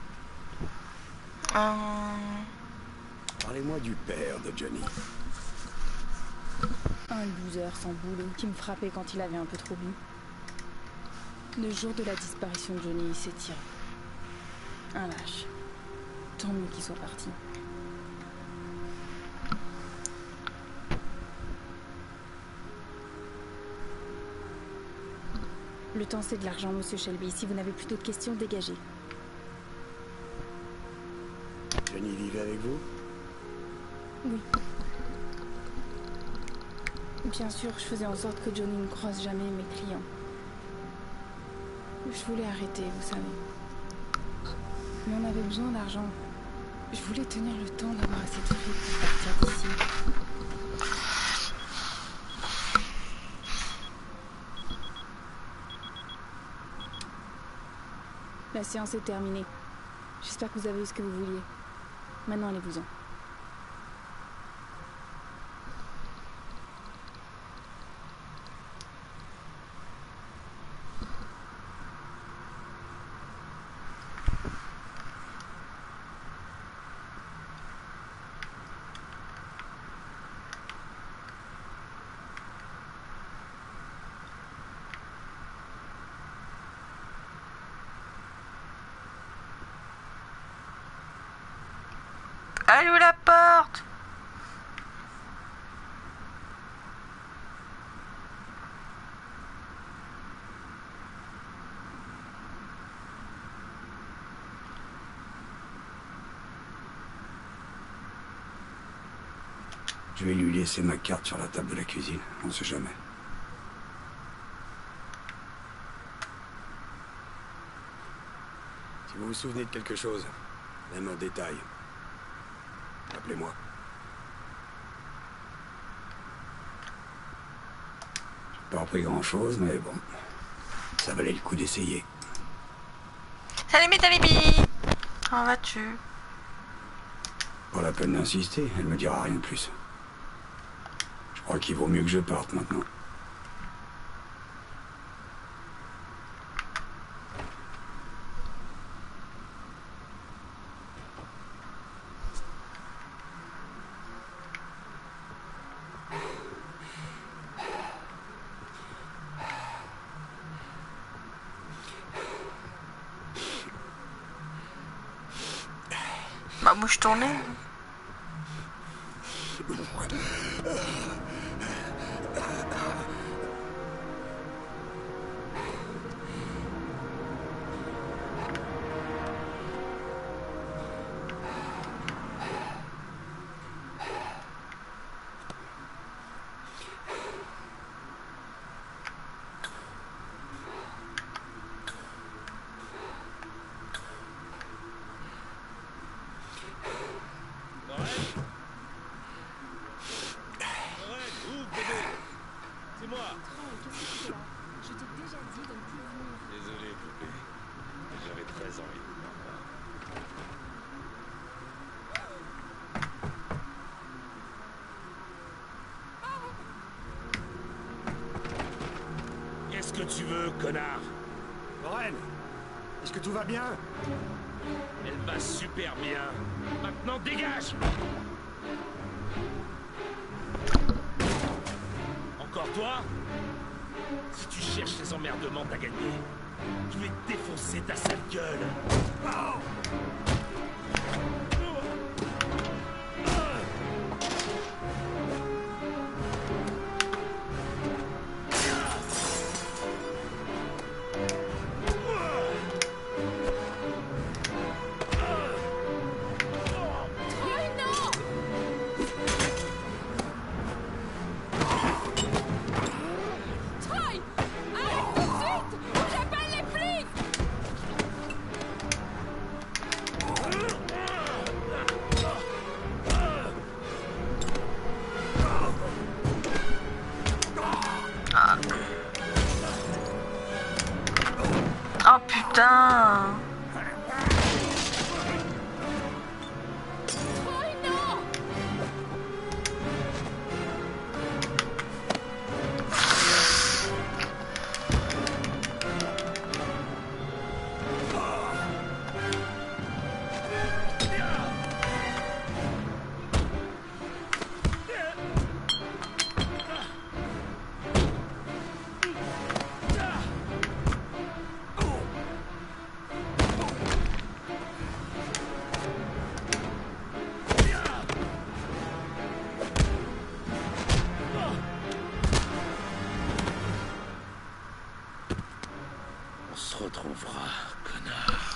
Parlez-moi du père de Johnny. Un loser sans boulot qui me frappait quand il avait un peu trop bu. Le jour de la disparition de Johnny, il s'est tiré. Un lâche. Tant mieux qu'il soit parti. Le temps, c'est de l'argent, monsieur Shelby. Si vous n'avez plus d'autres questions, dégagez. Johnny vivait avec vous? Oui. Bien sûr, je faisais en sorte que Johnny ne croise jamais mes clients. Je voulais arrêter, vous savez. Mais on avait besoin d'argent. Je voulais tenir le temps d'avoir assez de fric pour partir d'ici. La séance est terminée. J'espère que vous avez eu ce que vous vouliez. Maintenant, allez-vous-en. Elle est où la porte? Je vais lui laisser ma carte sur la table de la cuisine. On sait jamais. Si vous vous souvenez de quelque chose, même en détail, appelez-moi. J'ai pas appris grand-chose, mais bon, ça valait le coup d'essayer. Salut Talibi. Comment vas-tu? Pas la peine d'insister, elle me dira rien de plus. Je crois qu'il vaut mieux que je parte maintenant. Bah mouche ton nez. Ouvre, bébé. C'est moi. Qu'est-ce que tu fais là? Je t'ai déjà dit de ne plus venir. Désolé, poupée. J'avais très envie de vous voir. Qu'est-ce que tu veux, connard? Lorraine, est-ce que tout va bien? Elle va super bien. Maintenant, dégage! Encore toi? Si tu cherches les emmerdements, t'as gagné. Je vais défoncer ta sale gueule. Oh! Oh putain. On se retrouvera, connard.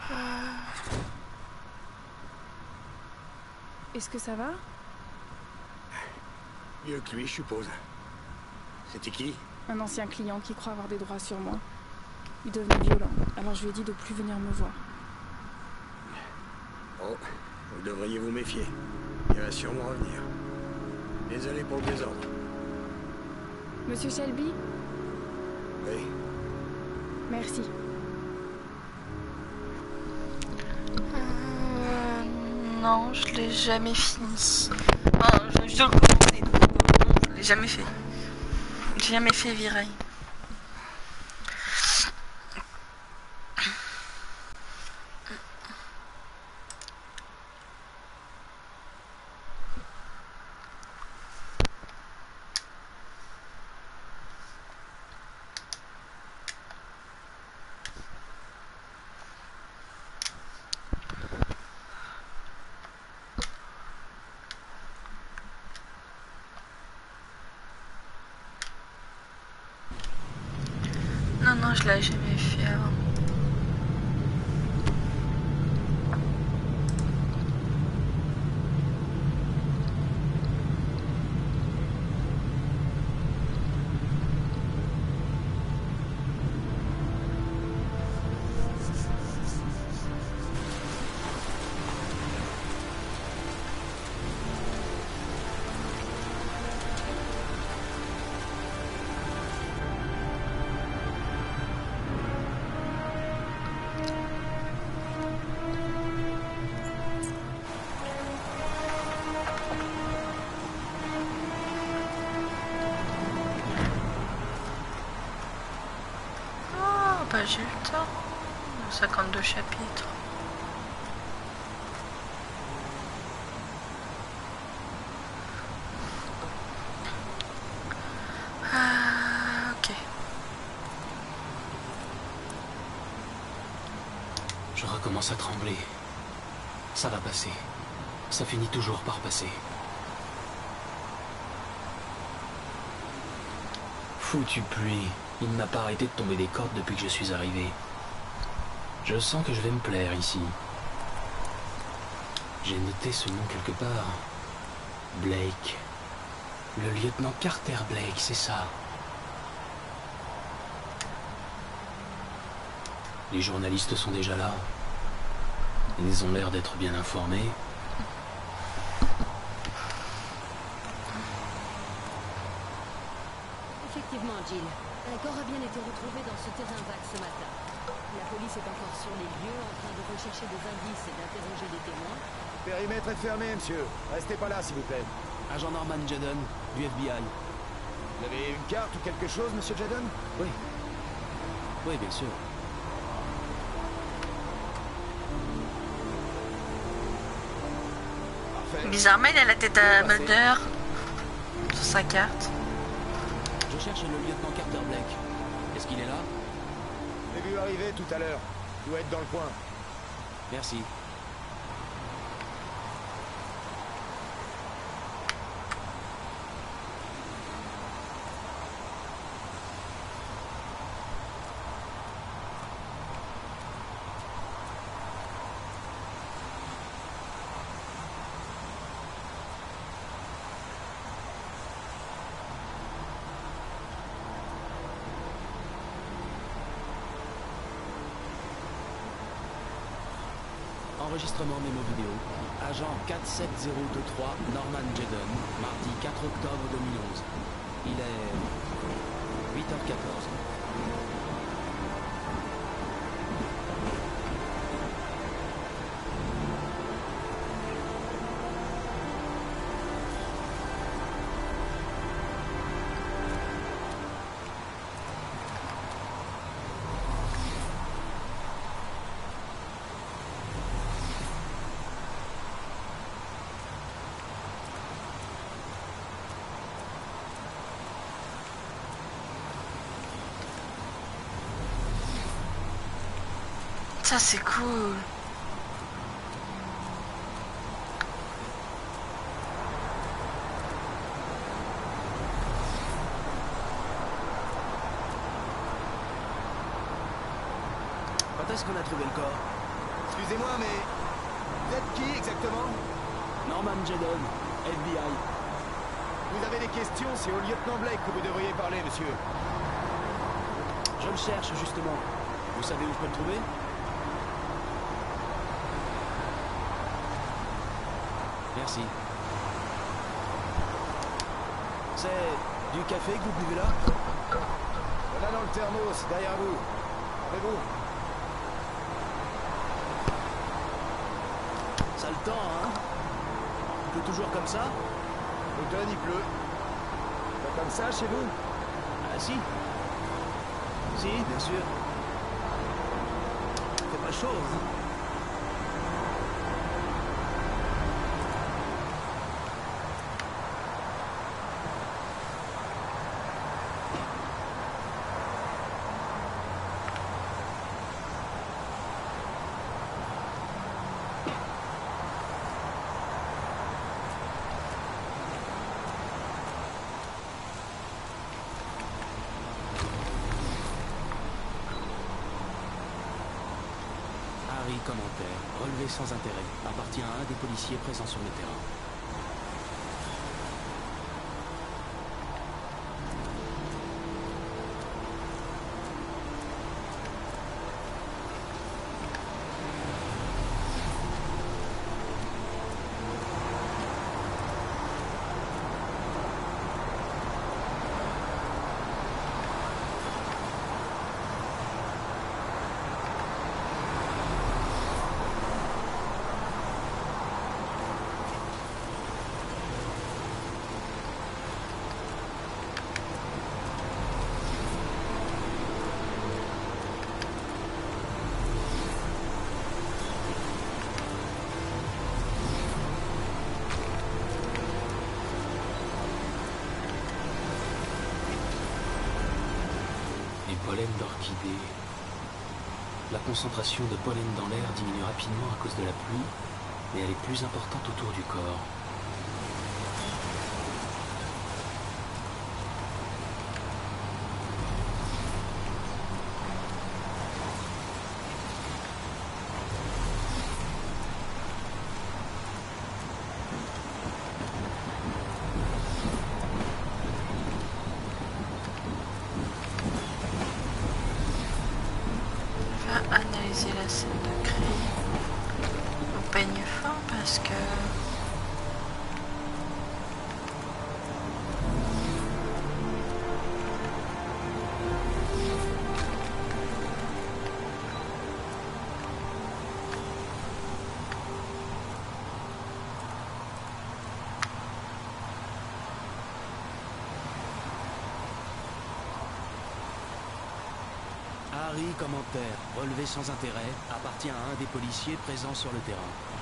Est-ce que ça va? Mieux que lui, je suppose. C'était qui? Un ancien client qui croit avoir des droits sur moi. Il devenait violent, alors je lui ai dit de plus venir me voir. Oh, vous devriez vous méfier. Il va sûrement revenir. Désolé pour le désordre. Monsieur Shelby? Oui. Merci. Non, je l'ai jamais fini. Enfin, je dois le commencer. Non, je l'ai jamais fait. J'ai jamais fait Virey. Non, non, je l'ai jamais fait avant. Bah, j'ai eu le temps. 52 chapitres. Ok. Je recommence à trembler. Ça va passer. Ça finit toujours par passer. Foutue pluie. Il n'a pas arrêté de tomber des cordes depuis que je suis arrivé. Je sens que je vais me plaire ici. J'ai noté ce nom quelque part. Blake. Le lieutenant Carter Blake, c'est ça. Les journalistes sont déjà là. Ils ont l'air d'être bien informés. Effectivement, Jill. Un corps a bien été retrouvé dans ce terrain vague ce matin. La police est encore sur les lieux, en train de rechercher des indices et d'interroger des témoins. Le périmètre est fermé, monsieur. Restez pas là, s'il vous plaît. Agent Norman Jaden, du FBI. Vous avez une carte ou quelque chose, monsieur Jaden? Oui. Oui, bien sûr. Parfait. Bizarrement, il a la tête à Mulder sur sa carte. Je cherche le lieutenant Carter Blake. Est-ce qu'il est là? J'ai vu arriver tout à l'heure. Il doit être dans le coin. Merci. Enregistrement mémo vidéo. Agent 47023, Norman Jaden, mardi 4 octobre 2011. Il est 8h14. Ça c'est cool. Quand est-ce qu'on a trouvé le corps? Excusez-moi, mais... Vous êtes qui, exactement? Norman Jaden, FBI. Vous avez des questions, c'est au lieutenant Blake que vous devriez parler, monsieur. Je le cherche, justement. Vous savez où je peux le trouver? Merci. C'est du café que vous buvez là? Voilà dans le thermos, derrière vous. Servez-vous. Ça le temps, hein? Il pleut toujours comme ça? L'automne, il pleut. Pas comme ça chez vous? Ah si. Si, bien sûr. Il fait pas chaud, hein? Commentaire, relevé sans intérêt, appartient à un des policiers présents sur le terrain. Pollen d'orchidée. La concentration de pollen dans l'air diminue rapidement à cause de la pluie, mais elle est plus importante autour du corps. Analyser la scène de crime au peigne fin parce que Harry, commentaire. Relevé sans intérêt. Appartient à un des policiers présents sur le terrain.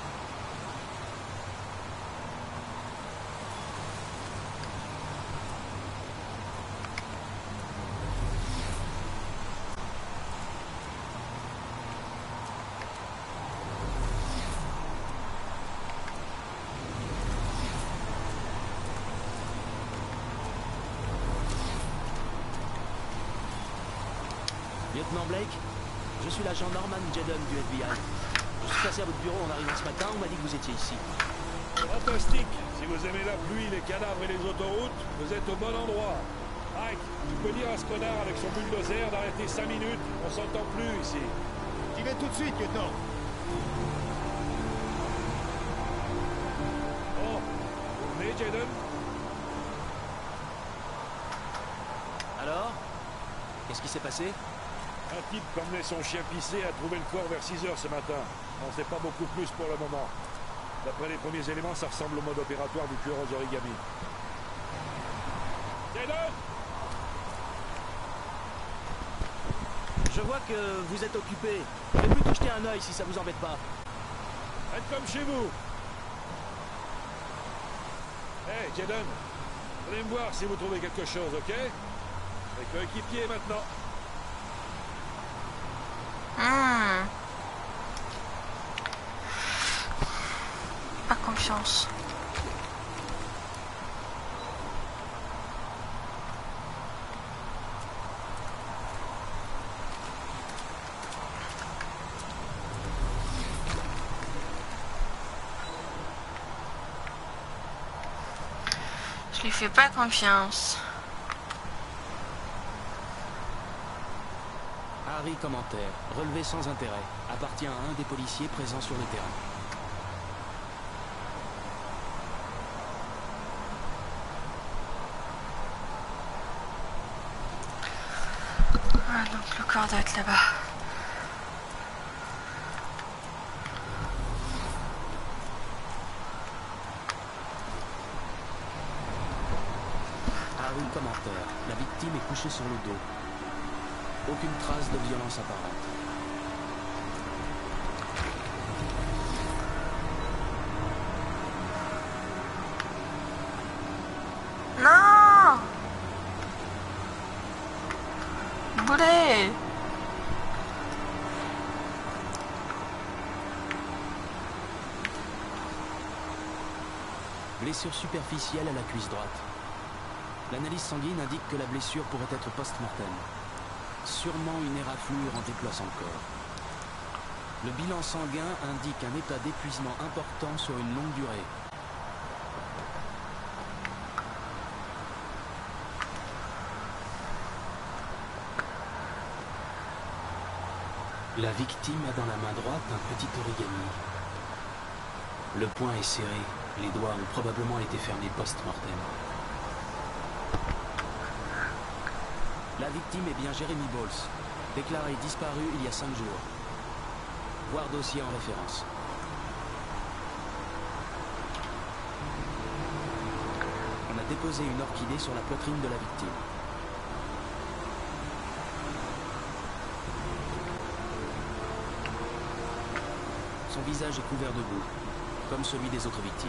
Lieutenant Blake, je suis l'agent Norman Jaden du FBI. Je suis passé à votre bureau en arrivant ce matin, on m'a dit que vous étiez ici. Fantastique. Si vous aimez la pluie, les cadavres et les autoroutes, vous êtes au bon endroit. Mike, tu peux dire à ce connard avec son bulldozer d'arrêter 5 minutes, on s'entend plus ici. J'y vais tout de suite, lieutenant. Bon, vous venez, Jaden? Alors? Qu'est-ce qui s'est passé? Un type qui emmenait son chien pissé a trouvé le corps vers 6 heures ce matin. On ne sait pas beaucoup plus pour le moment. D'après les premiers éléments, ça ressemble au mode opératoire du tueur aux origamis. Jaden! Je vois que vous êtes occupé. Je vais plutôt jeter un œil si ça vous embête pas. Faites comme chez vous. Hey, Jaden, venez me voir si vous trouvez quelque chose, ok? Avec coéquipier maintenant. Pas confiance. Je lui fais pas confiance. Harry, commentaire. Relevé sans intérêt. Appartient à un des policiers présents sur le terrain. Ah, donc le corps doit être là-bas. Harry, commentaire. La victime est couchée sur le dos. Aucune trace de violence apparente. Non! Boulet! Blessure superficielle à la cuisse droite. L'analyse sanguine indique que la blessure pourrait être post-mortem. Sûrement une éraflure en déplaçant le corps. Le bilan sanguin indique un état d'épuisement important sur une longue durée. La victime a dans la main droite un petit origami. Le poing est serré, les doigts ont probablement été fermés post-mortem. La victime est bien Jeremy Bowles, déclaré disparu il y a 5 jours. Voir dossier en référence. On a déposé une orchidée sur la poitrine de la victime. Son visage est couvert de boue, comme celui des autres victimes.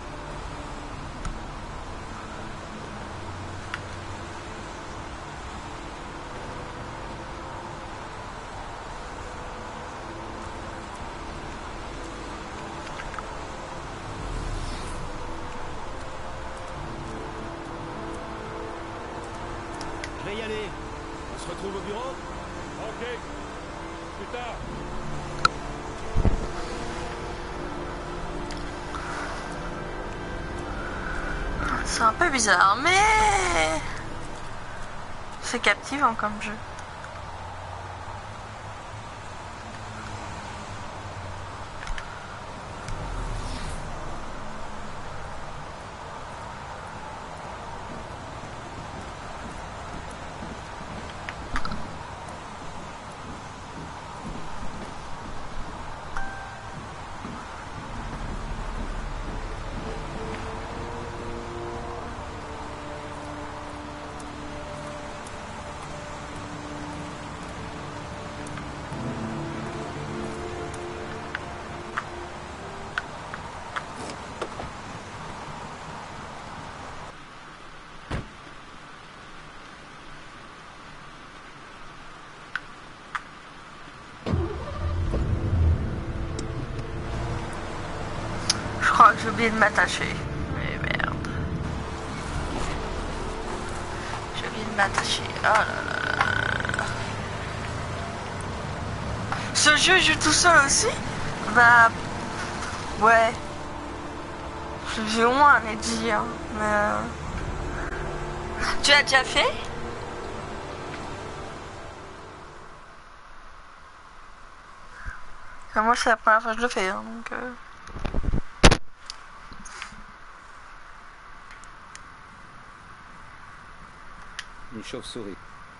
Je vais y aller. On se retrouve au bureau? Ok. Plus tard. C'est un peu bizarre, mais c'est captivant comme jeu. oublié de m'attacher. Mais merde. J'ai oublié de m'attacher. Oh là là là là. Ce jeu joue tout seul aussi? Bah... Ouais. J'ai au moins un Eddie, hein. Mais... Tu l'as déjà fait? Enfin, moi c'est la première fois que je le fais, hein, donc... Une chauve-souris.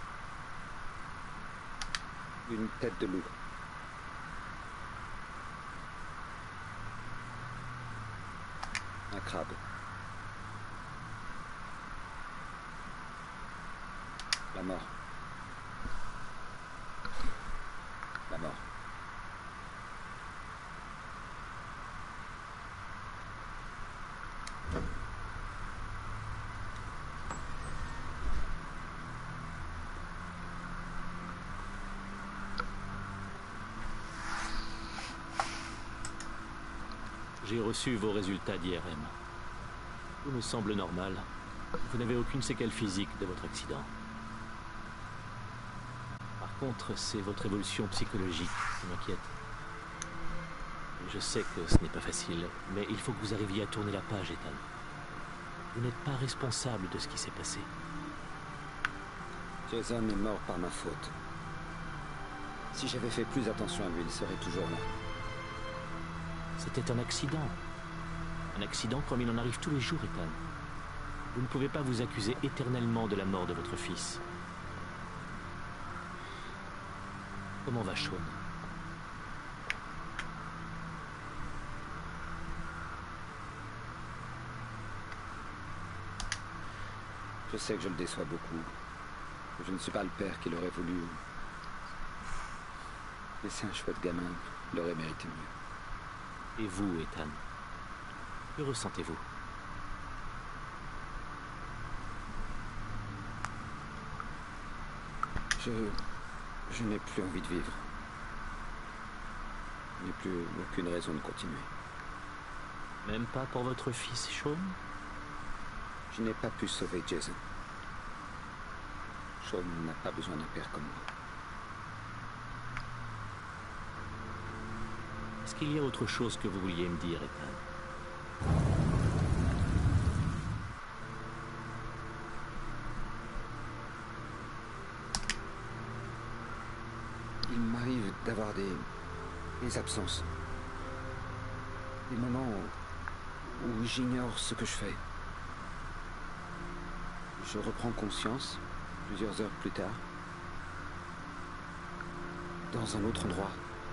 Une tête de loup. Un crabe. La mort. La mort. J'ai reçu vos résultats d'IRM. Tout me semble normal. Vous n'avez aucune séquelle physique de votre accident. Par contre, c'est votre évolution psychologique qui m'inquiète. Je sais que ce n'est pas facile, mais il faut que vous arriviez à tourner la page, Ethan. Vous n'êtes pas responsable de ce qui s'est passé. Jason est mort par ma faute. Si j'avais fait plus attention à lui, il serait toujours là. C'était un accident. Un accident comme il en arrive tous les jours, Ethan. Vous ne pouvez pas vous accuser éternellement de la mort de votre fils. Comment va Sean? Je sais que je le déçois beaucoup. Je ne suis pas le père qu'il aurait voulu. Mais c'est un chouette gamin. Il aurait mérité mieux. Et vous, Ethan? Que ressentez-vous? Je n'ai plus envie de vivre. Je n'ai plus aucune raison de continuer. Même pas pour votre fils, Sean? Je n'ai pas pu sauver Jason. Sean n'a pas besoin d'un père comme moi. Est-ce qu'il y a autre chose que vous vouliez me dire, Ethan? Il m'arrive d'avoir des absences. Des moments où j'ignore ce que je fais. Je reprends conscience, plusieurs heures plus tard, dans un autre endroit.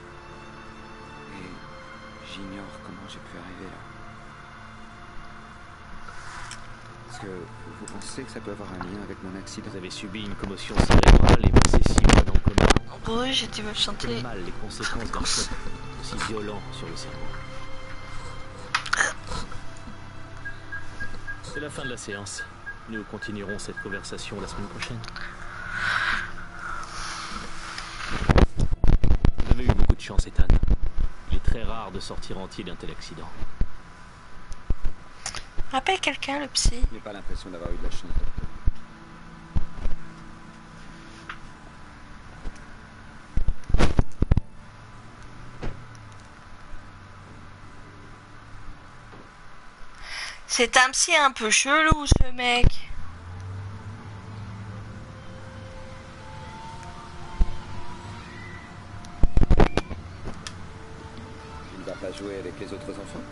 Et j'ignore comment j'ai pu arriver là. Est-ce que vous pensez que ça peut avoir un lien avec mon accident? Vous avez subi une commotion cérébrale et passé 6 mois dans le coma. Oui, j'ai dû me chanter. Quel mal les conséquences d'un choc aussi violent sur le cerveau. C'est la fin de la séance. Nous continuerons cette conversation la semaine prochaine. Vous avez eu beaucoup de chance, Ethan. Il est très rare de sortir entier d'un tel accident. Rappelle quelqu'un, le psy. Je n'ai pas l'impression d'avoir eu de la chance. C'est un psy un peu chelou, ce mec. Tu ne vas pas jouer avec les autres enfants?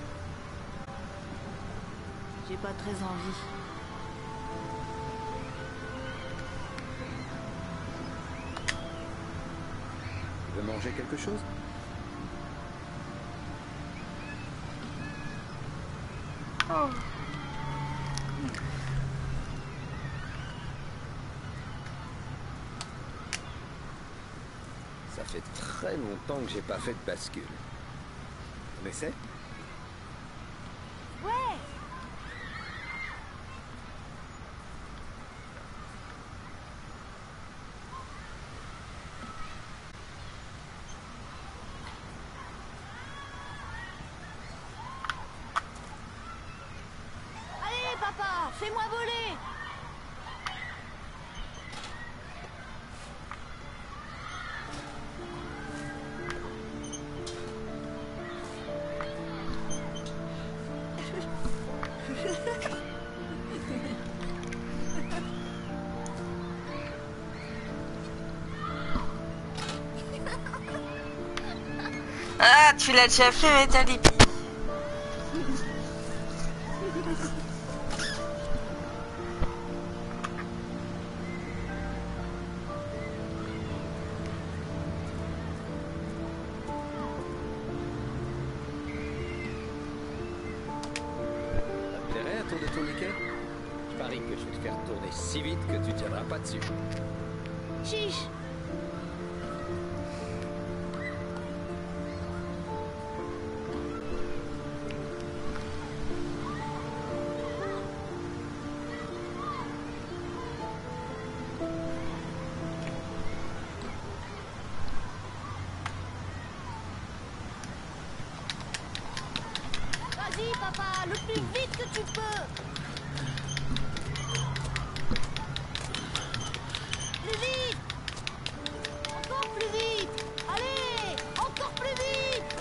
J'ai pas très envie. Tu veux manger quelque chose? Oh. Ça fait très longtemps que j'ai pas fait de bascule. On essaie? Ouais. Fais-moi voler! Ah, tu l'as déjà fait, mais t'as Lippy. Ça te plairait un tour de tourniquet? Je parie que je vais te faire tourner si vite que tu tiendras pas dessus. Chiche! Vas-y, papa, le plus vite que tu peux! Plus vite! Encore plus vite! Allez! Encore plus vite!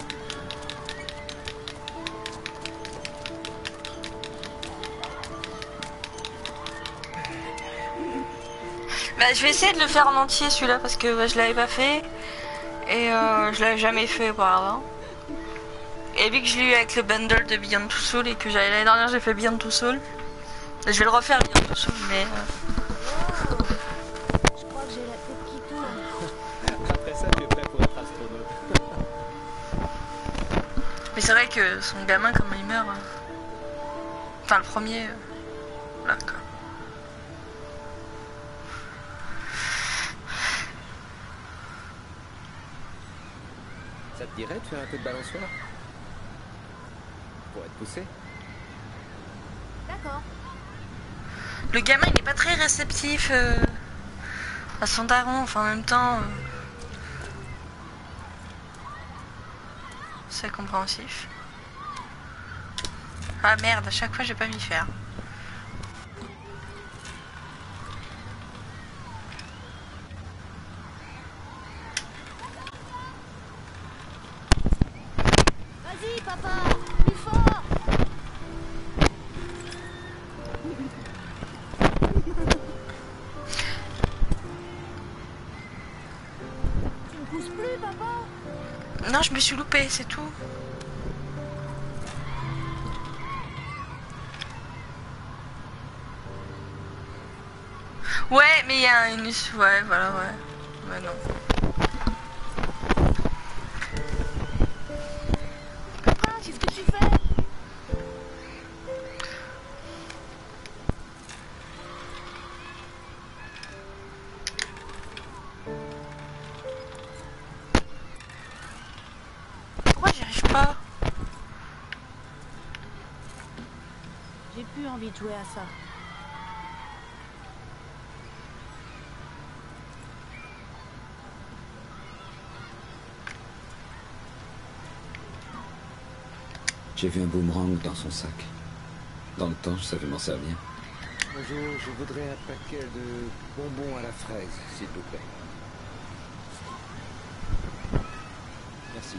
Bah, je vais essayer de le faire en entier celui-là parce que bah, je l'avais pas fait et je l'avais jamais fait auparavant. Et vu que je l'ai eu avec le bundle de Beyond Two Souls et que l'année dernière j'ai fait Beyond Two Souls, je vais le refaire Beyond Two Souls mais... Je crois que j'ai la tête qui tourne. Après ça, tu es prêt pour être astronaute. Mais c'est vrai que son gamin comment il meurt... Enfin le premier... Là quoi. Ça te dirait de faire un peu de balançoire? Pour être poussé? D'accord. Le gamin il n'est pas très réceptif à son daron, enfin en même temps... c'est compréhensif. Ah merde, à chaque fois je vais pas m'y faire. Vas-y, papa! Plus fort! Tu me pousses plus, papa? Non, je me suis loupée, c'est tout. Ouais, mais il y a une... Ouais, voilà, ouais. Ouais, non. Papa, qu'est-ce que tu fais? Pourquoi j'y arrive pas? J'ai plus envie de jouer à ça. J'ai vu un boomerang dans son sac. Dans le temps, je savais m'en servir. Bonjour, je voudrais un paquet de bonbons à la fraise, s'il vous plaît. Merci.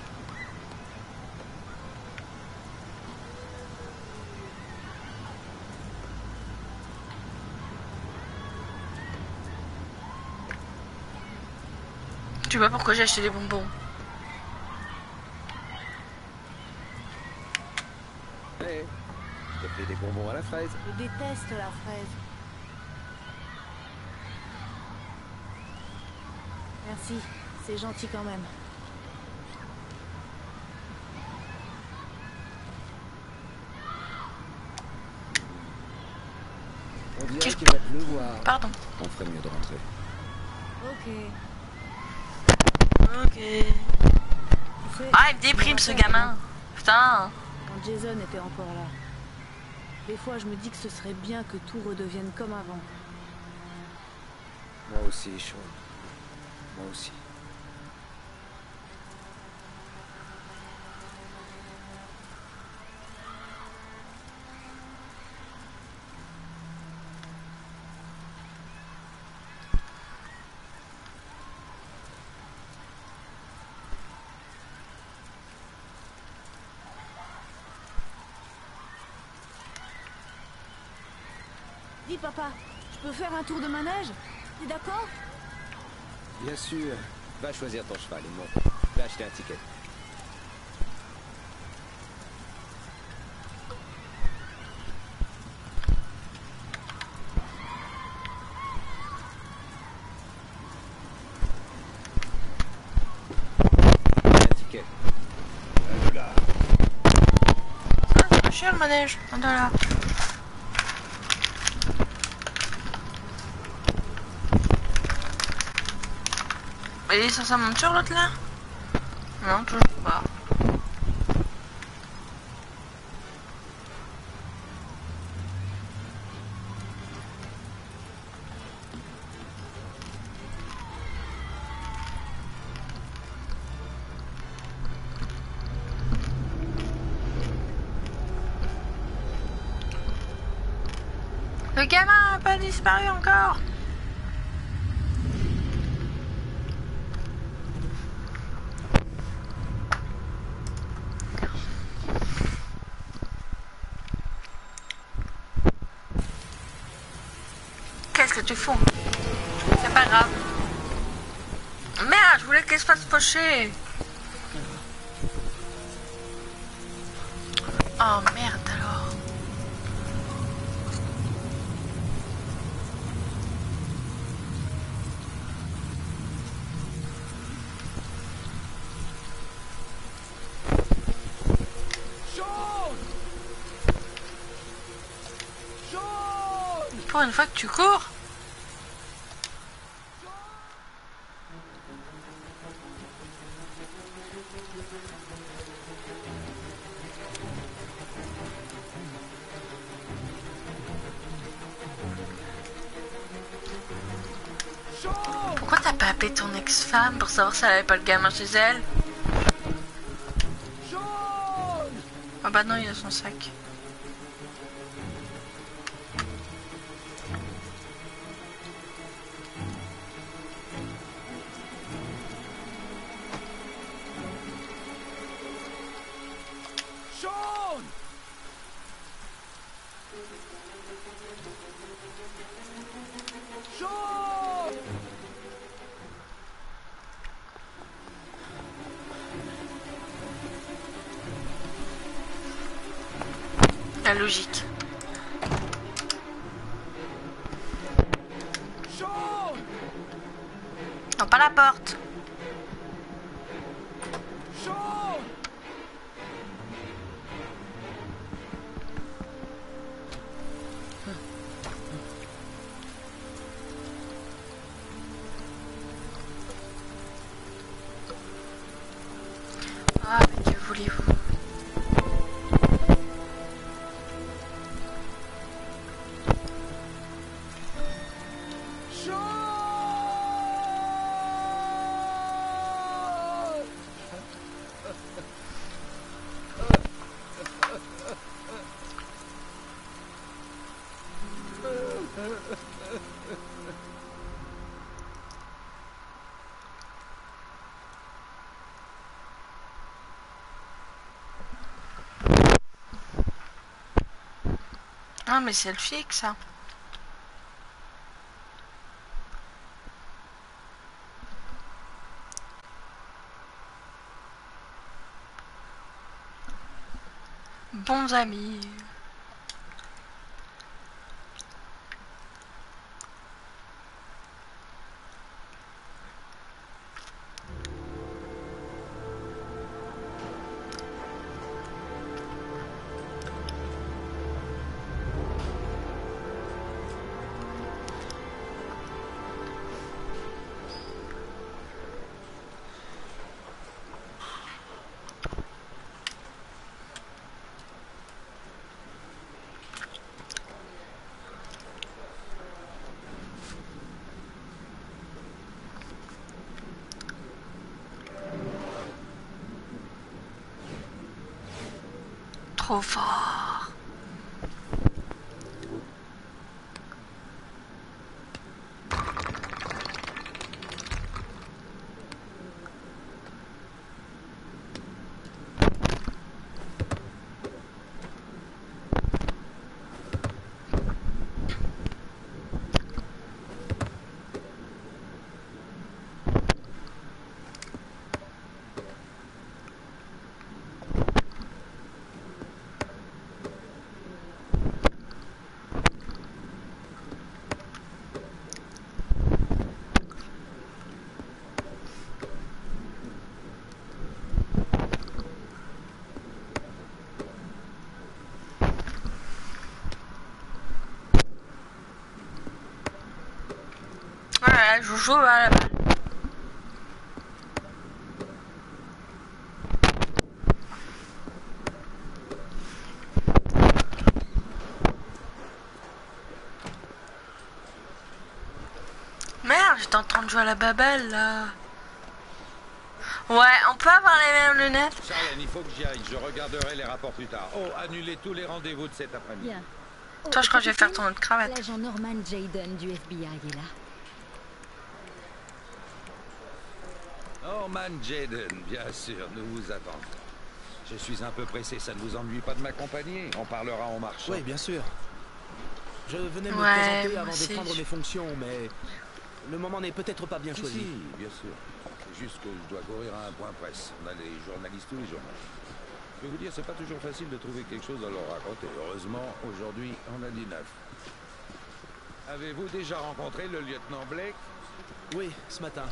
Tu vois pourquoi j'ai acheté des bonbons? Hey, je t'ai fait des bonbons à la fraise. Je déteste la fraise. Merci, c'est gentil quand même. On dirait Qu'est-ce qu'il va pleuvoir. Pardon. On ferait mieux de rentrer. Ok. Ok. Tu sais, Ah, il me déprime ce gamin. Putain. Quand Jason était encore là. Des fois, je me dis que ce serait bien que tout redevienne comme avant. Moi aussi, Sean. Moi aussi. Dis papa, je peux faire un tour de manège? T'es d'accord? Bien sûr. Va choisir ton cheval et monte. Va acheter un ticket. Un ticket. Ça, c'est pas cher le manège. $1. Il est sur sa monture l'autre là? Non, toujours pas. Le gamin n'a pas disparu encore. Qu'est-ce que tu fous? C'est pas grave. Merde, je voulais qu'elle se fasse pocher. Oh merde alors. Pour une fois que tu cours. Pourquoi t'as pas appelé ton ex-femme pour savoir si elle avait pas le gamin chez elle? Ah bah non, il a son sac. La logique. Non, pas la porte. Ah, mais que voulez-vous? Ah, mais c'est le fixe, ça. Bons amis. Trop fort. Ouais, je joue à la balle. Merde, j'étais en train de jouer à la babelle là. Ouais, on peut avoir les mêmes lunettes. Charlène, il faut que j'y aille. Je regarderai les rapports plus tard. Oh, annulez tous les rendez-vous de cet après-midi. Bien. Toi, je crois que je vais faire ton autre cravate. L'agent Norman Jayden du FBI est là. Norman Jayden, bien sûr, nous vous attendons. Je suis un peu pressé, ça ne vous ennuie pas de m'accompagner? On parlera en marchant. Oui, bien sûr. Je venais me Ouais, présenter moi avant aussi. de prendre mes fonctions, mais le moment n'est peut-être pas bien Si, choisi. si, bien sûr. C'est juste que je dois courir à un point presse. On a les journalistes tous les jours. Je vais vous dire, c'est pas toujours facile de trouver quelque chose à leur raconter. Heureusement, aujourd'hui, on a du neuf. Avez-vous déjà rencontré le lieutenant Blake? Oui, ce matin.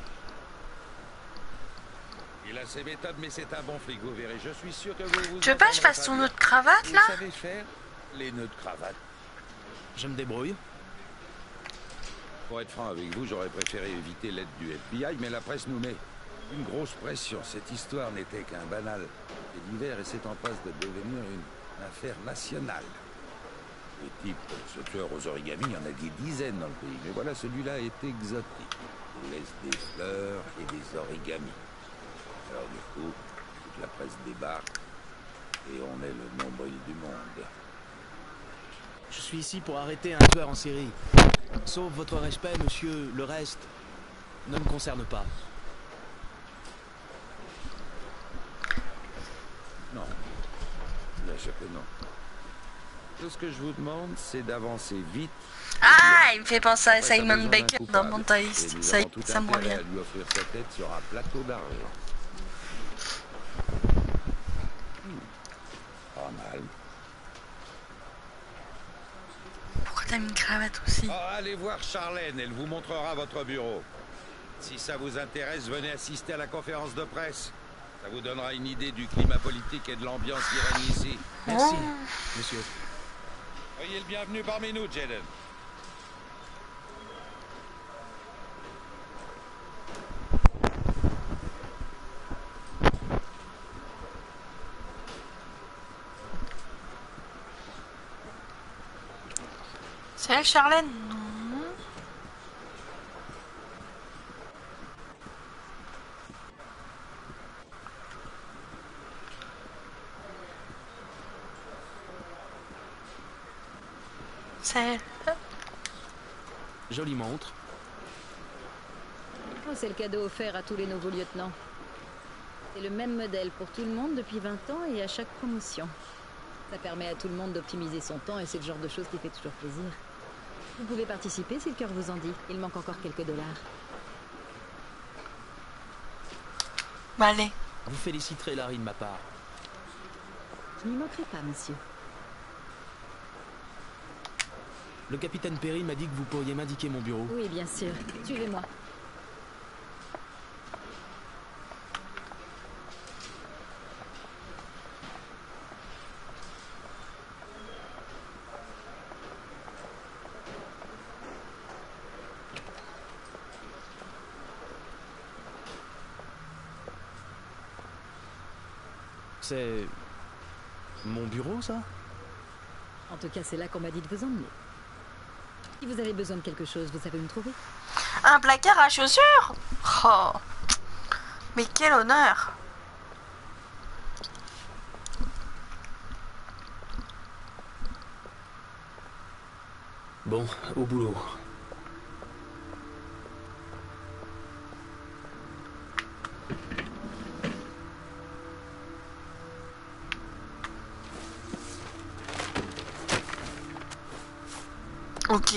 Il a ses méthodes, mais c'est un bon flic, vous verrez. Je suis sûr que vous... Tu veux pas que je fasse ton autre cravate là? Vous savez faire les nœuds de cravate? Je me débrouille. Pour être franc avec vous, j'aurais préféré éviter l'aide du FBI, mais la presse nous met une grosse pression. Cette histoire n'était qu'un banal fait divers et c'est en passe de devenir une affaire nationale. Les types, ce tueur aux origamis, il y en a des dizaines dans le pays. Mais voilà, celui-là est exotique. Il laisse des fleurs et des origamis. Alors du coup, toute la presse débarque et on est le nombril du monde. Je suis ici pour arrêter un tueur en série. Sauf votre respect, monsieur, le reste ne me concerne pas. Non. Bien sûr que non. Tout ce que je vous demande, c'est d'avancer vite. Ah, il me fait penser à Après, ça a Simon besoin Baker d'un dans coupable. Mentalist. Et nous Ça, avons tout ça me intérêt revient. à lui offrir sa tête sur un plateau d'argent. Pas mal. Pourquoi t'as mis une cravate aussi? Oh, allez voir Charlène, elle vous montrera votre bureau. Si ça vous intéresse, venez assister à la conférence de presse. Ça vous donnera une idée du climat politique et de l'ambiance qui règne ici. Merci, monsieur. Soyez le bienvenu parmi nous, Jayden. Salut Charlène. Non. C'est... Jolie montre. Oh, c'est le cadeau offert à tous les nouveaux lieutenants. C'est le même modèle pour tout le monde depuis 20 ans et à chaque promotion. Ça permet à tout le monde d'optimiser son temps et c'est le genre de choses qui fait toujours plaisir. Vous pouvez participer si le cœur vous en dit. Il manque encore quelques dollars. Bah allez. Vous féliciterez Larry de ma part. Je n'y manquerai pas, monsieur. Le capitaine Perry m'a dit que vous pourriez m'indiquer mon bureau. Oui, bien sûr. Suivez-moi. C'est mon bureau, ça? En tout cas, c'est là qu'on m'a dit de vous emmener. Si vous avez besoin de quelque chose, vous savez où me trouver. Un placard à chaussures? Oh. Mais quel honneur! Bon, au boulot. Ok.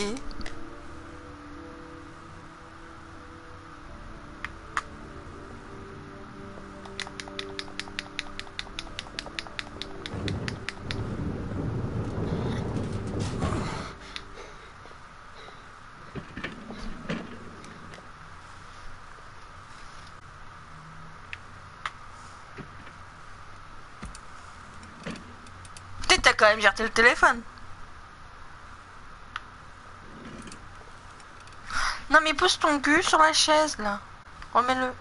Peut-être t'as quand même gardé le téléphone. Non mais pose ton cul sur la chaise là. Remets-le.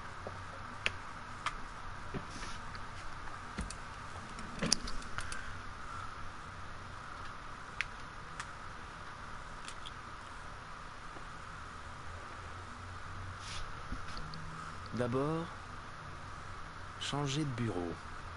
D'abord, changer de bureau.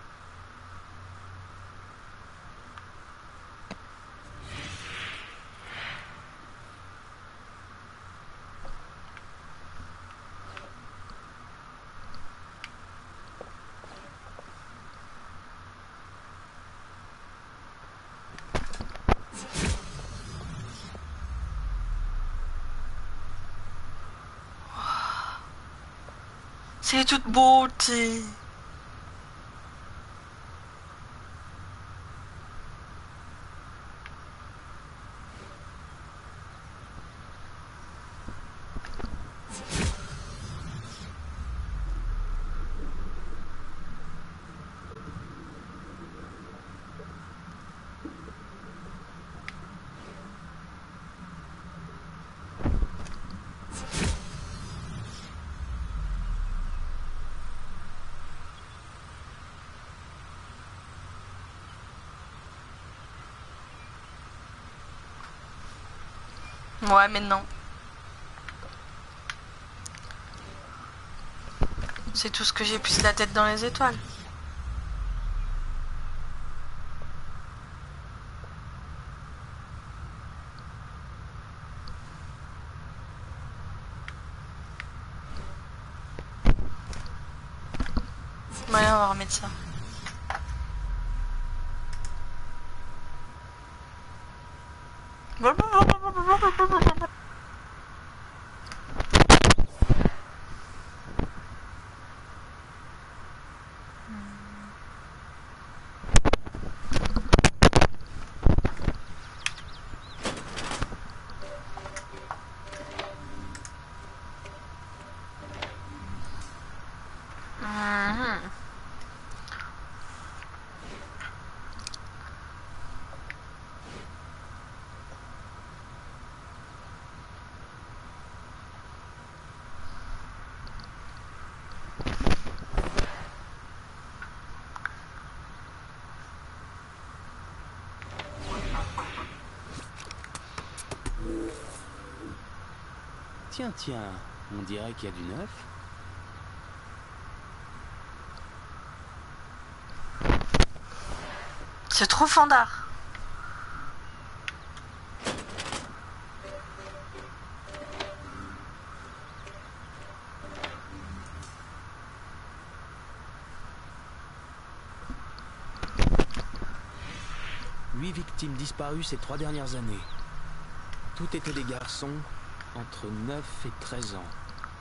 C'est toute beauté. Ouais, mais non. C'est tout ce que j'ai plus la tête dans les étoiles. Ouais, on va remettre ça. Tiens, on dirait qu'il y a du neuf. C'est trop fandard. Huit victimes disparues ces 3 dernières années. Tout étaient des garçons entre 9 et 13 ans.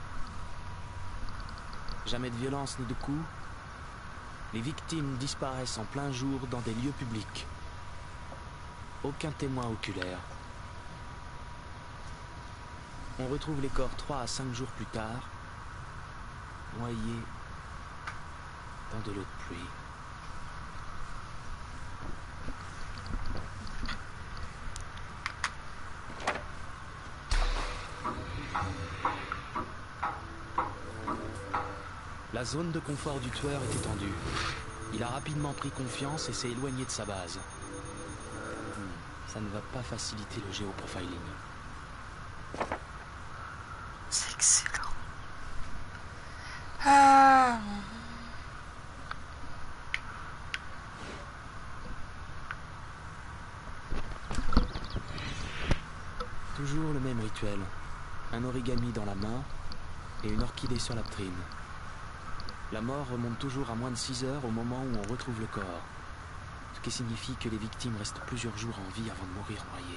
Jamais de violence ni de coups. Les victimes disparaissent en plein jour dans des lieux publics. Aucun témoin oculaire. On retrouve les corps 3 à 5 jours plus tard, noyés dans de l'eau de pluie. La zone de confort du tueur est étendue. Il a rapidement pris confiance et s'est éloigné de sa base. Ça ne va pas faciliter le géoprofiling. C'est excellent. Toujours le même rituel. Un origami dans la main et une orchidée sur la poitrine. La mort remonte toujours à moins de 6 heures au moment où on retrouve le corps. Ce qui signifie que les victimes restent plusieurs jours en vie avant de mourir noyées.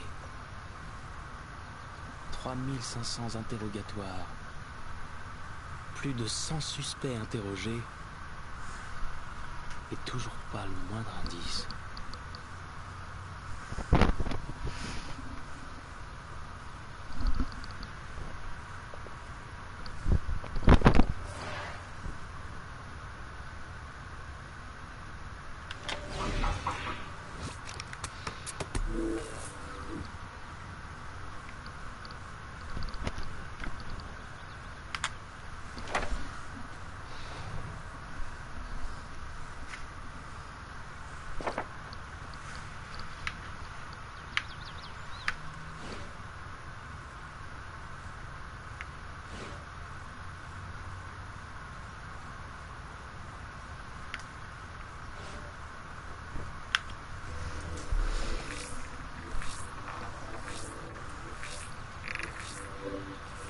3500 interrogatoires. Plus de 100 suspects interrogés. Et toujours pas le moindre indice.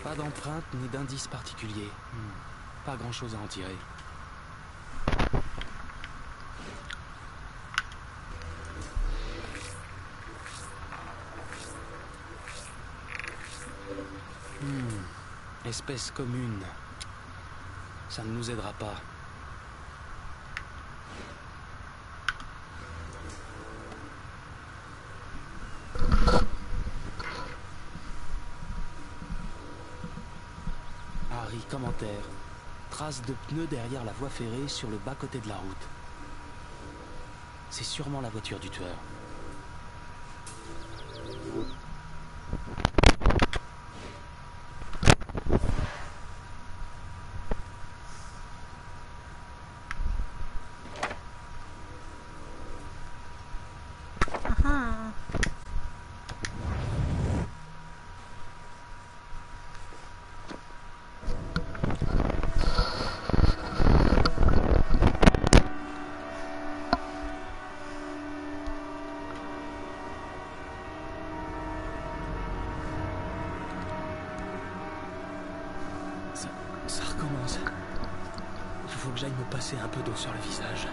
Pas d'empreinte ni d'indice particulier. Pas grand-chose à en tirer. Espèce commune. Ça ne nous aidera pas. Harry, commentaire. Traces de pneus derrière la voie ferrée sur le bas-côté de la route. C'est sûrement la voiture du tueur. Ça recommence. Il faut que j'aille me passer un peu d'eau sur le visage.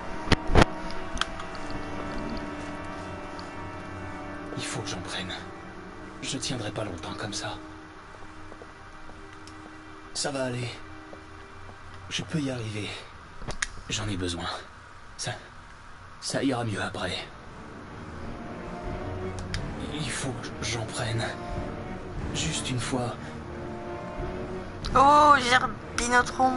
Il faut que j'en prenne. Je tiendrai pas longtemps comme ça. Ça va aller. Je peux y arriver. J'en ai besoin. Ça ira mieux après. Il faut que j'en prenne. Juste une fois. Oh, Gerbinotron.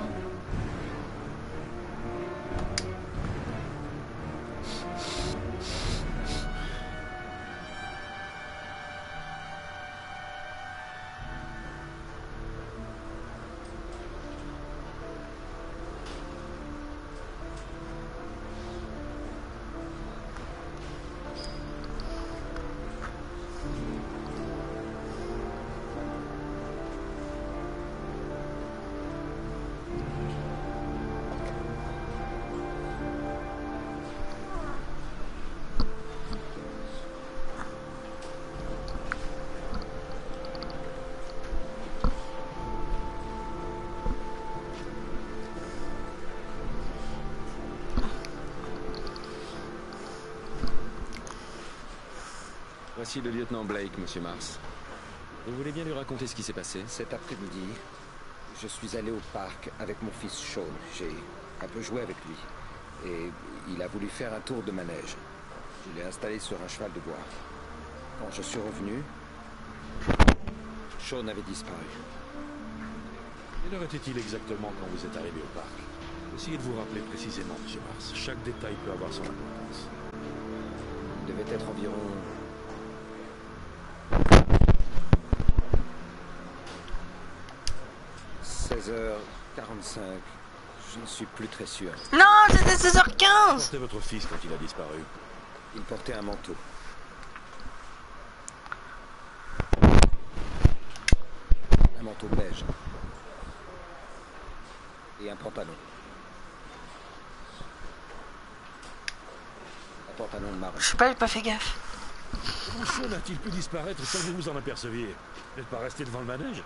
Voici le lieutenant Blake, monsieur Mars. Vous voulez bien lui raconter ce qui s'est passé? Cet après-midi, je suis allé au parc avec mon fils Sean. J'ai un peu joué avec lui. Et il a voulu faire un tour de manège. Je l'ai installé sur un cheval de bois. Quand je suis revenu, Sean avait disparu. Quelle heure était-il exactement quand vous êtes arrivé au parc? Essayez de vous rappeler précisément, monsieur Mars. Chaque détail peut avoir son importance. Il devait être environ... 16h45, je ne suis plus très sûr. Non, c'était 16h15. Portez votre fils quand il a disparu. Il portait un manteau. Un manteau beige. Et un pantalon. Un pantalon marron. Je sais pas, j'ai pas fait gaffe. Comment Sean a-t-il pu disparaître sans que vous vous en aperceviez? Vous n'êtes pas resté devant le manège?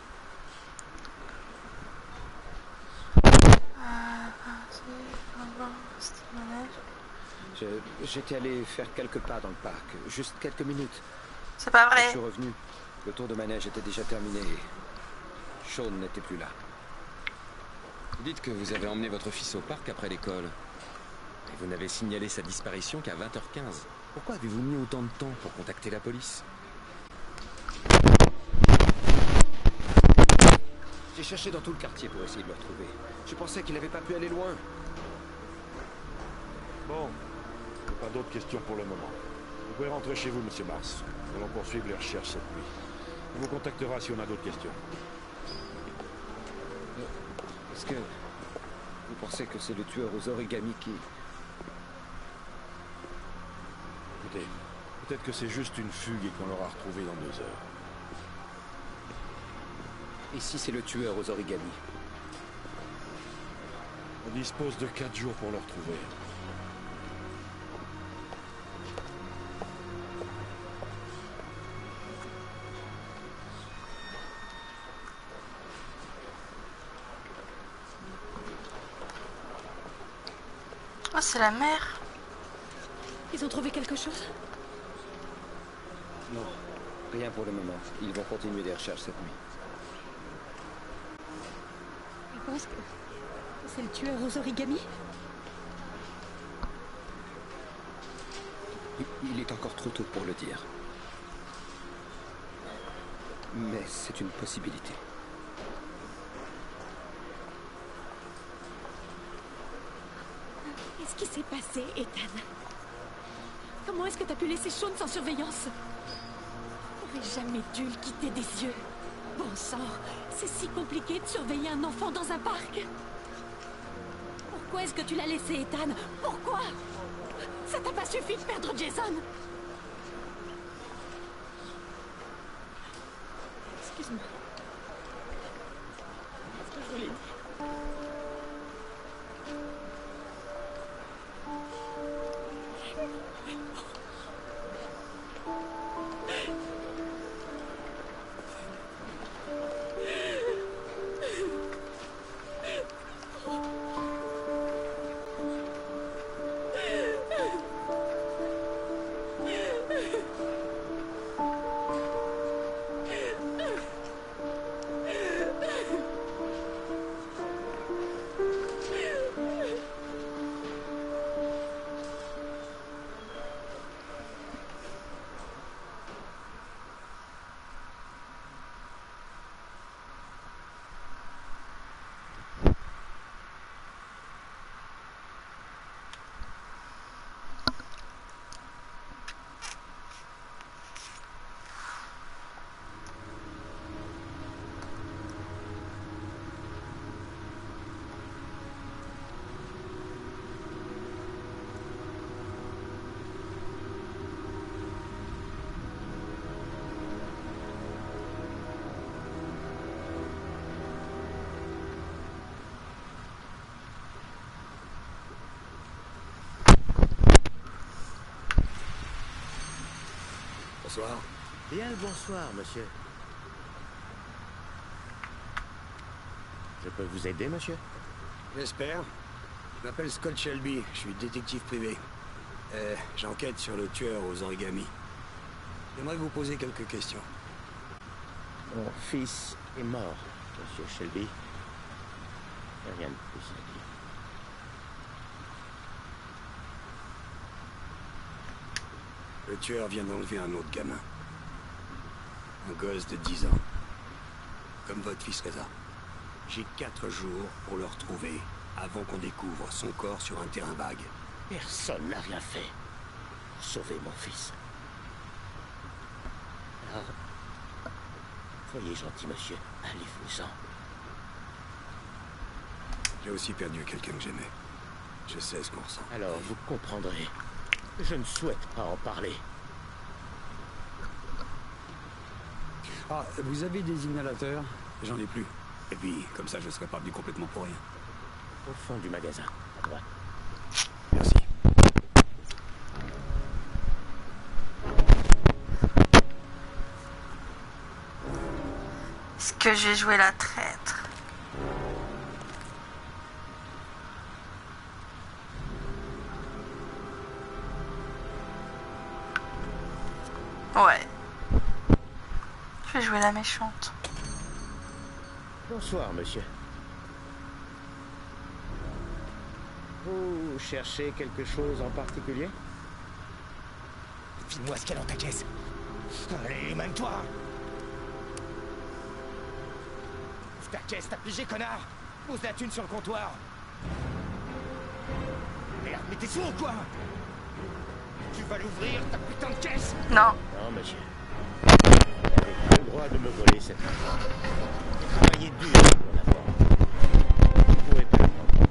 J'étais allé faire quelques pas dans le parc, juste quelques minutes. C'est pas Quand vrai. je suis revenu, le tour de manège était déjà terminé et Sean n'était plus là. Vous dites que vous avez emmené votre fils au parc après l'école. Et vous n'avez signalé sa disparition qu'à 20h15. Pourquoi avez-vous mis autant de temps pour contacter la police? J'ai cherché dans tout le quartier pour essayer de le retrouver. Je pensais qu'il n'avait pas pu aller loin. Bon, pas d'autres questions pour le moment. Vous pouvez rentrer chez vous, monsieur Mars. Nous allons poursuivre les recherches cette nuit. On vous contactera si on a d'autres questions. Est-ce que vous pensez que c'est le tueur aux origamis qui... Écoutez, peut-être que c'est juste une fugue et qu'on l'aura retrouvé dans 2 heures. Et si c'est le tueur aux origamis? On dispose de 4 jours pour le retrouver. Oh, c'est la mère. Ils ont trouvé quelque chose? Non, rien pour le moment. Ils vont continuer les recherches cette nuit. Ils pensent que c'est le tueur aux origamis? Il est encore trop tôt pour le dire. Mais c'est une possibilité. Qu'est-ce qui s'est passé, Ethan? Comment est-ce que t'as pu laisser Sean sans surveillance? J'aurais jamais dû le quitter des yeux. Bon sang, c'est si compliqué de surveiller un enfant dans un parc. Pourquoi est-ce que tu l'as laissé, Ethan? Pourquoi? Ça t'a pas suffi de perdre Jason? Excuse-moi. Qu'est-ce que je voulais dire? Bonsoir. Bien le bonsoir, monsieur. Je peux vous aider, monsieur? J'espère. Je m'appelle Scott Shelby, je suis détective privé. J'enquête sur le tueur aux origamis. J'aimerais vous poser quelques questions. Mon fils est mort, monsieur Shelby. Rien de plus à dire. Le tueur vient d'enlever un autre gamin. Un gosse de 10 ans. Comme votre fils Reza. J'ai 4 jours pour le retrouver avant qu'on découvre son corps sur un terrain vague. Personne n'a rien fait pour sauver mon fils. Alors, soyez gentil, monsieur. Allez-vous-en. J'ai aussi perdu quelqu'un que j'aimais. Je sais ce qu'on ressent. Alors, vous comprendrez. Je ne souhaite pas en parler. Ah, vous avez des inhalateurs? J'en ai plus. Et puis, comme ça, je serai pas venu complètement pour rien. Au fond du magasin, à droite. Merci. Est-ce que j'ai joué la traître? Ouais. Je vais jouer la méchante. Bonsoir, monsieur. Vous cherchez quelque chose en particulier? File-moi ce qu'il y a dans ta caisse. Allez, même toi. Ouvre ta caisse, t'as pigé, connard. Pose la thune sur le comptoir. Merde, mais t'es fou ou quoi? Tu vas l'ouvrir, ta putain de caisse? Non. Non, monsieur. Vous n'avez pas le droit de me voler cette argent. J'ai travaillé dur pour l'avoir. Vous ne pouvez pas le prendre.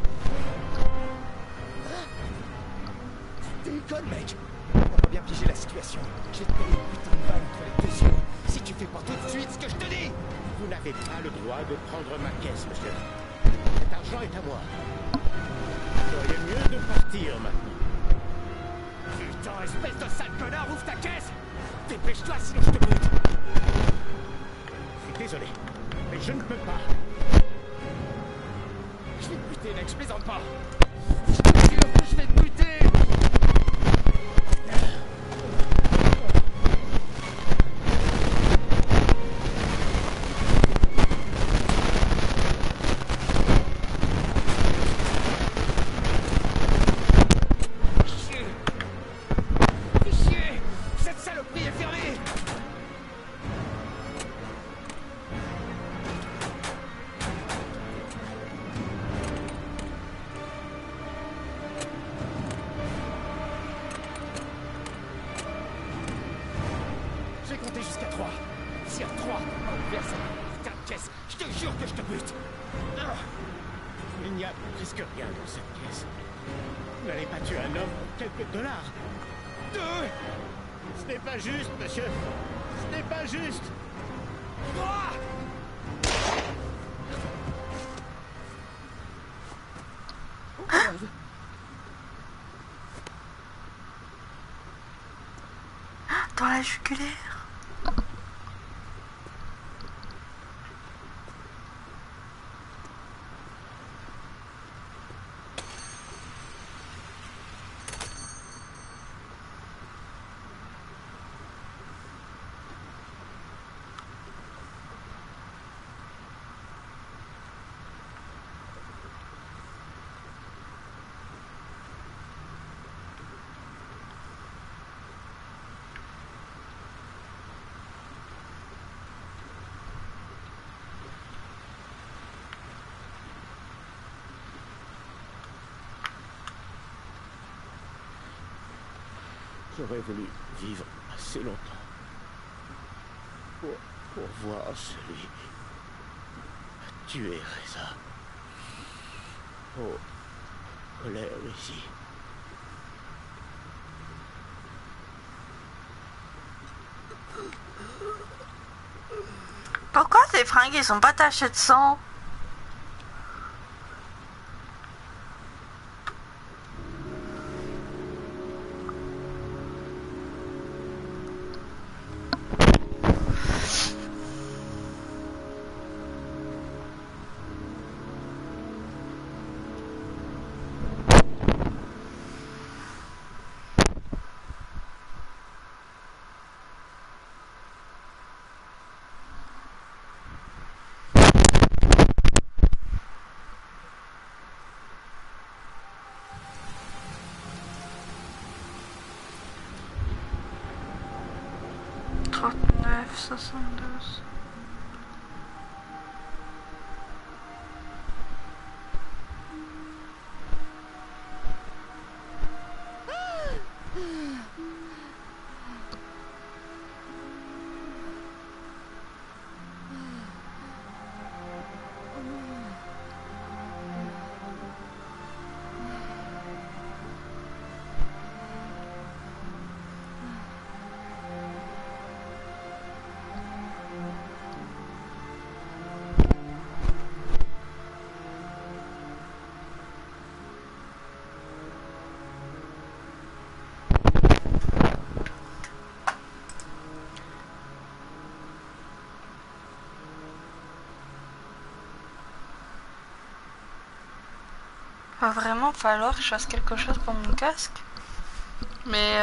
Tu déconnes, mec. On va bien piger la situation. J'ai te payé une putain de balle entre les 2 yeux. Si tu fais pas tout de suite ce que je te dis. Vous n'avez pas le droit de prendre ma caisse, monsieur. Cet argent est à moi. Vous feriez mieux de partir maintenant. Putain, espèce de sale connard, ouvre ta caisse. Dépêche-toi, sinon je te bute. Je suis désolé, mais je ne peux pas. Je vais te buter, mec, je plaisante pas. Je te jure que vais compter jusqu'à 3. Si à 3, on verse cette putain de caisse, je te jure que je te bute. Il n'y a presque rien dans cette pièce. Vous n'allez pas tuer un homme pour quelques dollars. 2. Ce n'est pas juste, monsieur. Ce n'est pas juste. 3. Dans la jugulaire. J'aurais voulu vivre assez longtemps pour voir celui qui a tué Reza. Oh, colère ici. Pourquoi ces fringues ils sont pas tachées de sang? F 72. Va vraiment falloir que je fasse quelque chose pour mon casque. Mais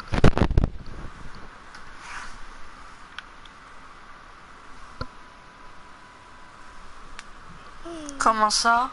comment ça?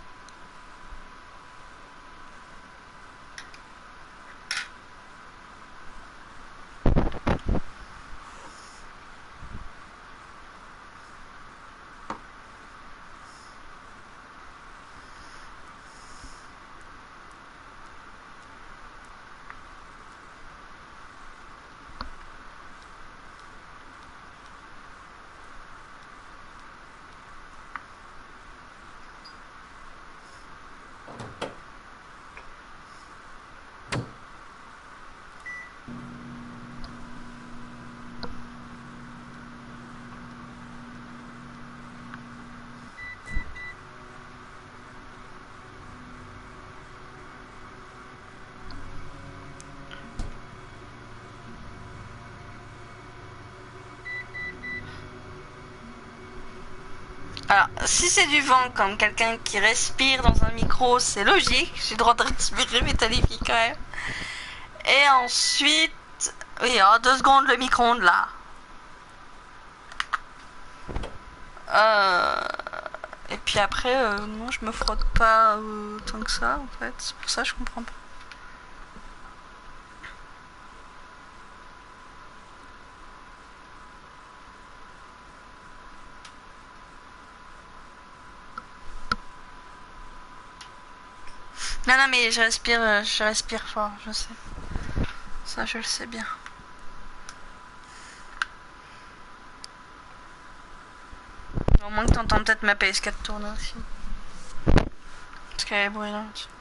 Alors, si c'est du vent comme quelqu'un qui respire dans un micro, c'est logique. J'ai le droit de respirer, mais t'alifies quand même. Et ensuite... Oui, alors 2 secondes, le micro-ondes là. Et puis après, non, je me frotte pas tant que ça, en fait. C'est pour ça que je comprends pas. Non, non, mais je respire fort, je sais. Ça, je le sais bien. Au moins que t'entends peut-être ma PS4 tourner aussi. Parce qu'elle est bruyante.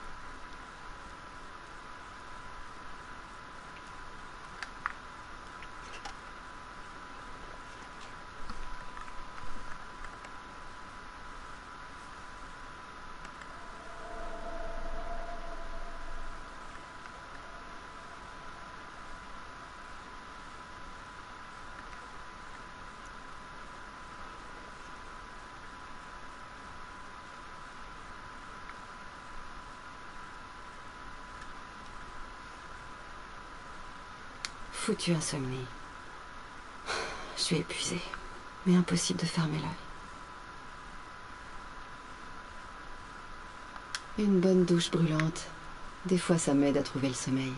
Foutu insomnie. Je suis épuisée, mais impossible de fermer l'œil. Une bonne douche brûlante. Des fois, ça m'aide à trouver le sommeil.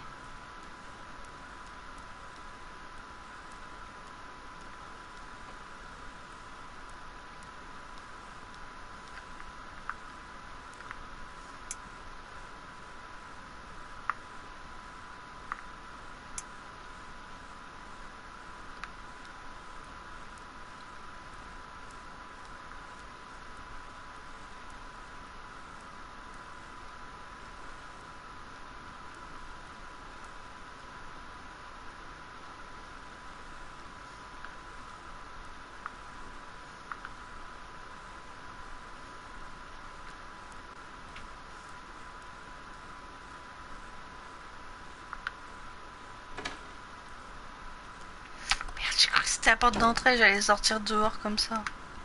Je crois que c'était la porte d'entrée, j'allais sortir dehors comme ça.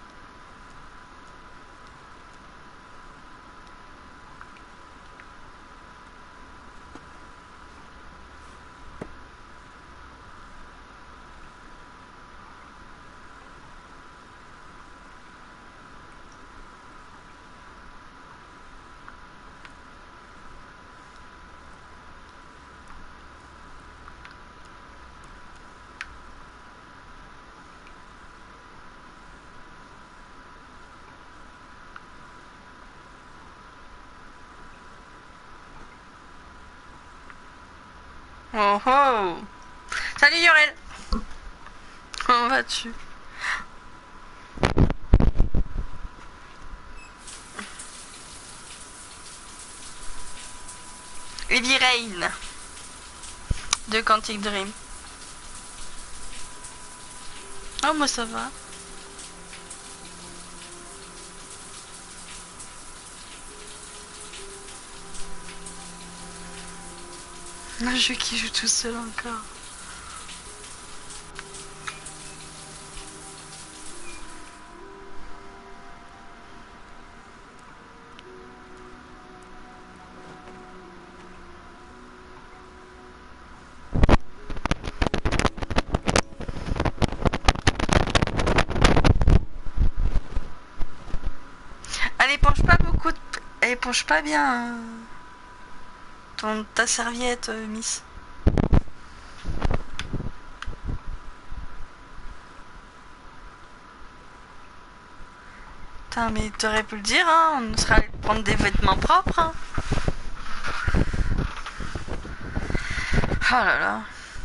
Oh oh! Salut Yorel! Comment vas-tu? Heavy Rain de Quantic Dream. Oh, moi ça va. Un jeu qui joue tout seul encore. Elle éponge pas beaucoup de... Elle éponge pas bien ta serviette, Miss. Putain, mais t'aurais pu le dire, hein, on serait allé prendre des vêtements propres. Hein. Oh là là.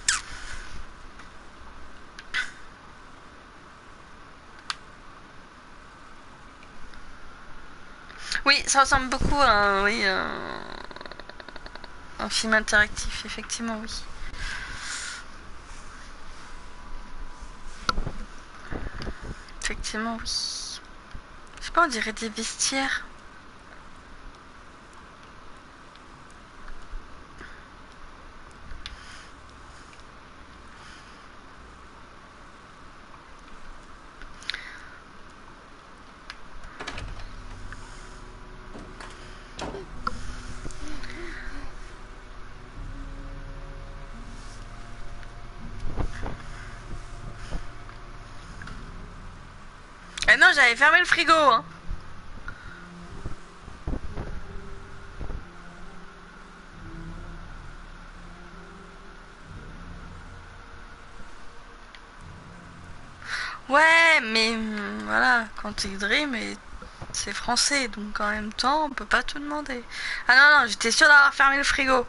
Oui, ça ressemble beaucoup à un film interactif, effectivement, oui. Effectivement, oui. Je sais pas, on dirait des vestiaires. Eh non, j'avais fermé le frigo, hein. Ouais, mais voilà, Quantic Dream, c'est français, donc en même temps, on peut pas tout demander. Ah non, non, j'étais sûre d'avoir fermé le frigo.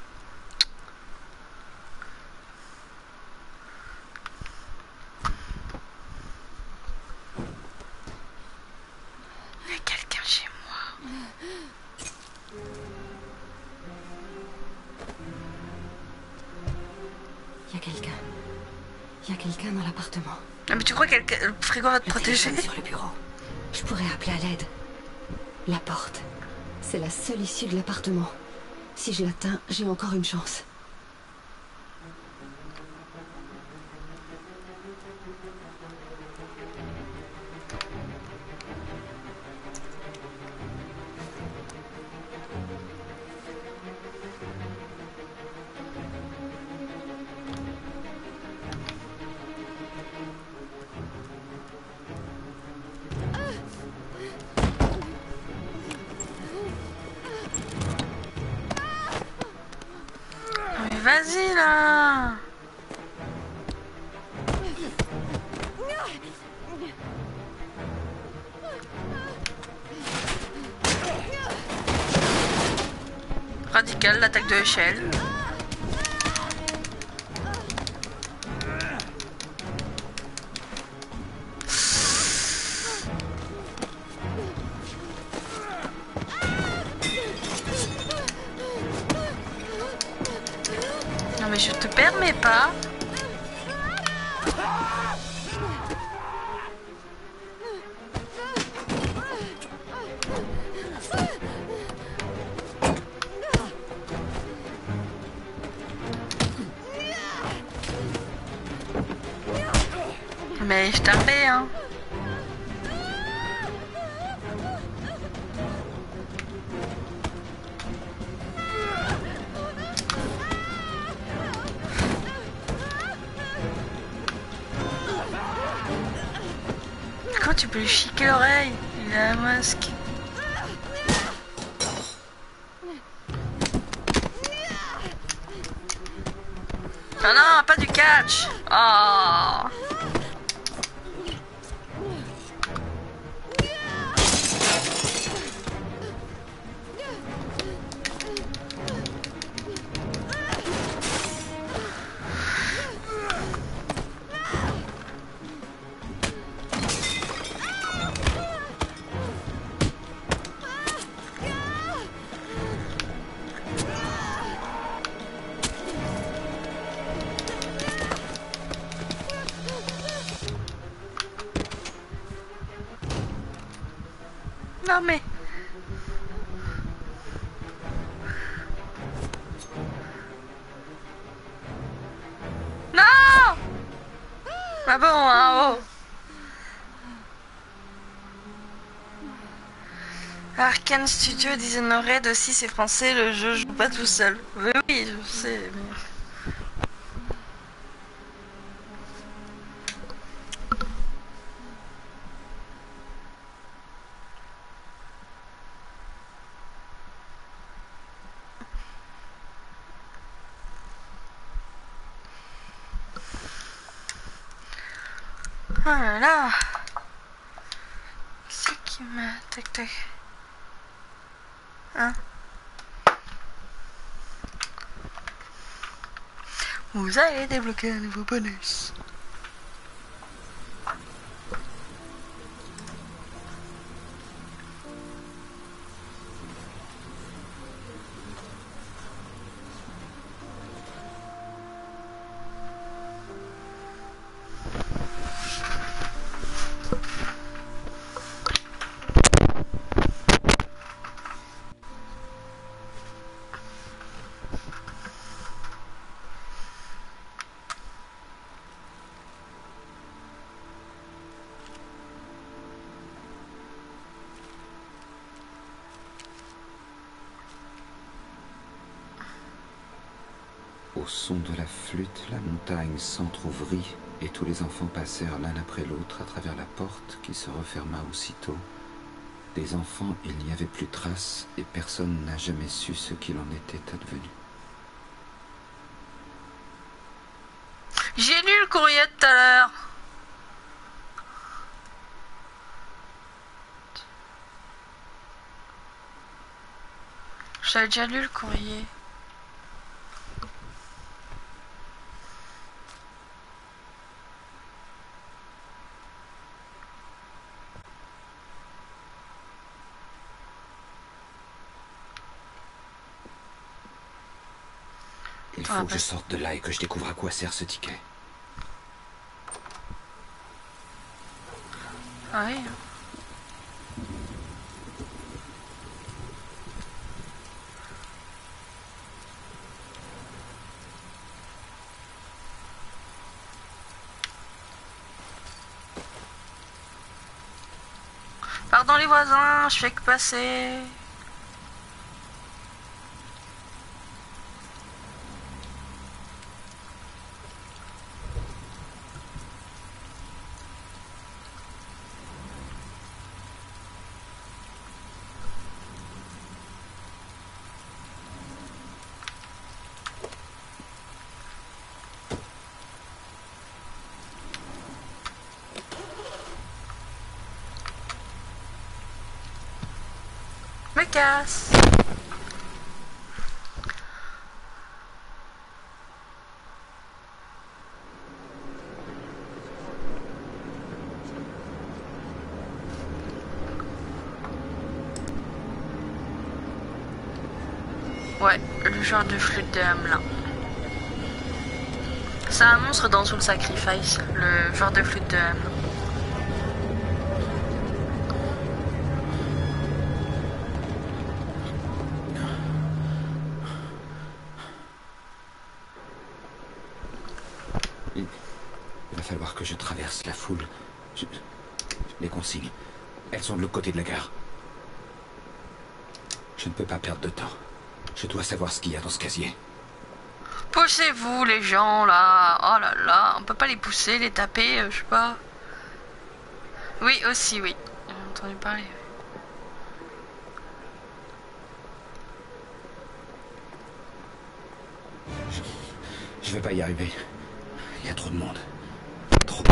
l'appartement. Ah, mais tu crois que le frigo va te protéger? Sur le bureau. Je pourrais appeler à l'aide. La porte. C'est la seule issue de l'appartement. Si je l'atteins, j'ai encore une chance. Vas-y là. Radical, l'attaque de l'échelle. Non mais je te permets pas. Mais je t'avais hein. Comment tu peux lui chiquer l'oreille? Il a un masque. Non, non, pas du catch. Oh. Non mais... Non. Ah bon, hein, oh. Arkane Studio Dishonored aussi, c'est français, le jeu joue pas tout seul. Mais oui, je sais, mais... Oh là là. C'est qui m'a... Tac tac. Hein? Vous allez débloquer un nouveau bonus. Au son de la flûte, la montagne s'entr'ouvrit et tous les enfants passèrent l'un après l'autre à travers la porte qui se referma aussitôt. Des enfants, il n'y avait plus trace et personne n'a jamais su ce qu'il en était advenu. J'ai lu le courrier tout à l'heure. J'avais déjà lu le courrier. Il faut que je sorte de là et que je découvre à quoi sert ce ticket. Ah oui. Pardon les voisins, je fais que passer. Me casse. Ouais, le genre de flûte de Hamelin. C'est un monstre dans Soul Sacrifice, le genre de flûte de Hamelin. Il va falloir que je traverse la foule. Les consignes, elles sont de l'autre côté de la gare. Je ne peux pas perdre de temps. Je dois savoir ce qu'il y a dans ce casier. Poussez-vous les gens là. Oh là là, on peut pas les pousser, les taper, je sais pas. Oui aussi, oui. J'ai entendu parler. Je vais pas y arriver. Il y a trop de monde. Trop.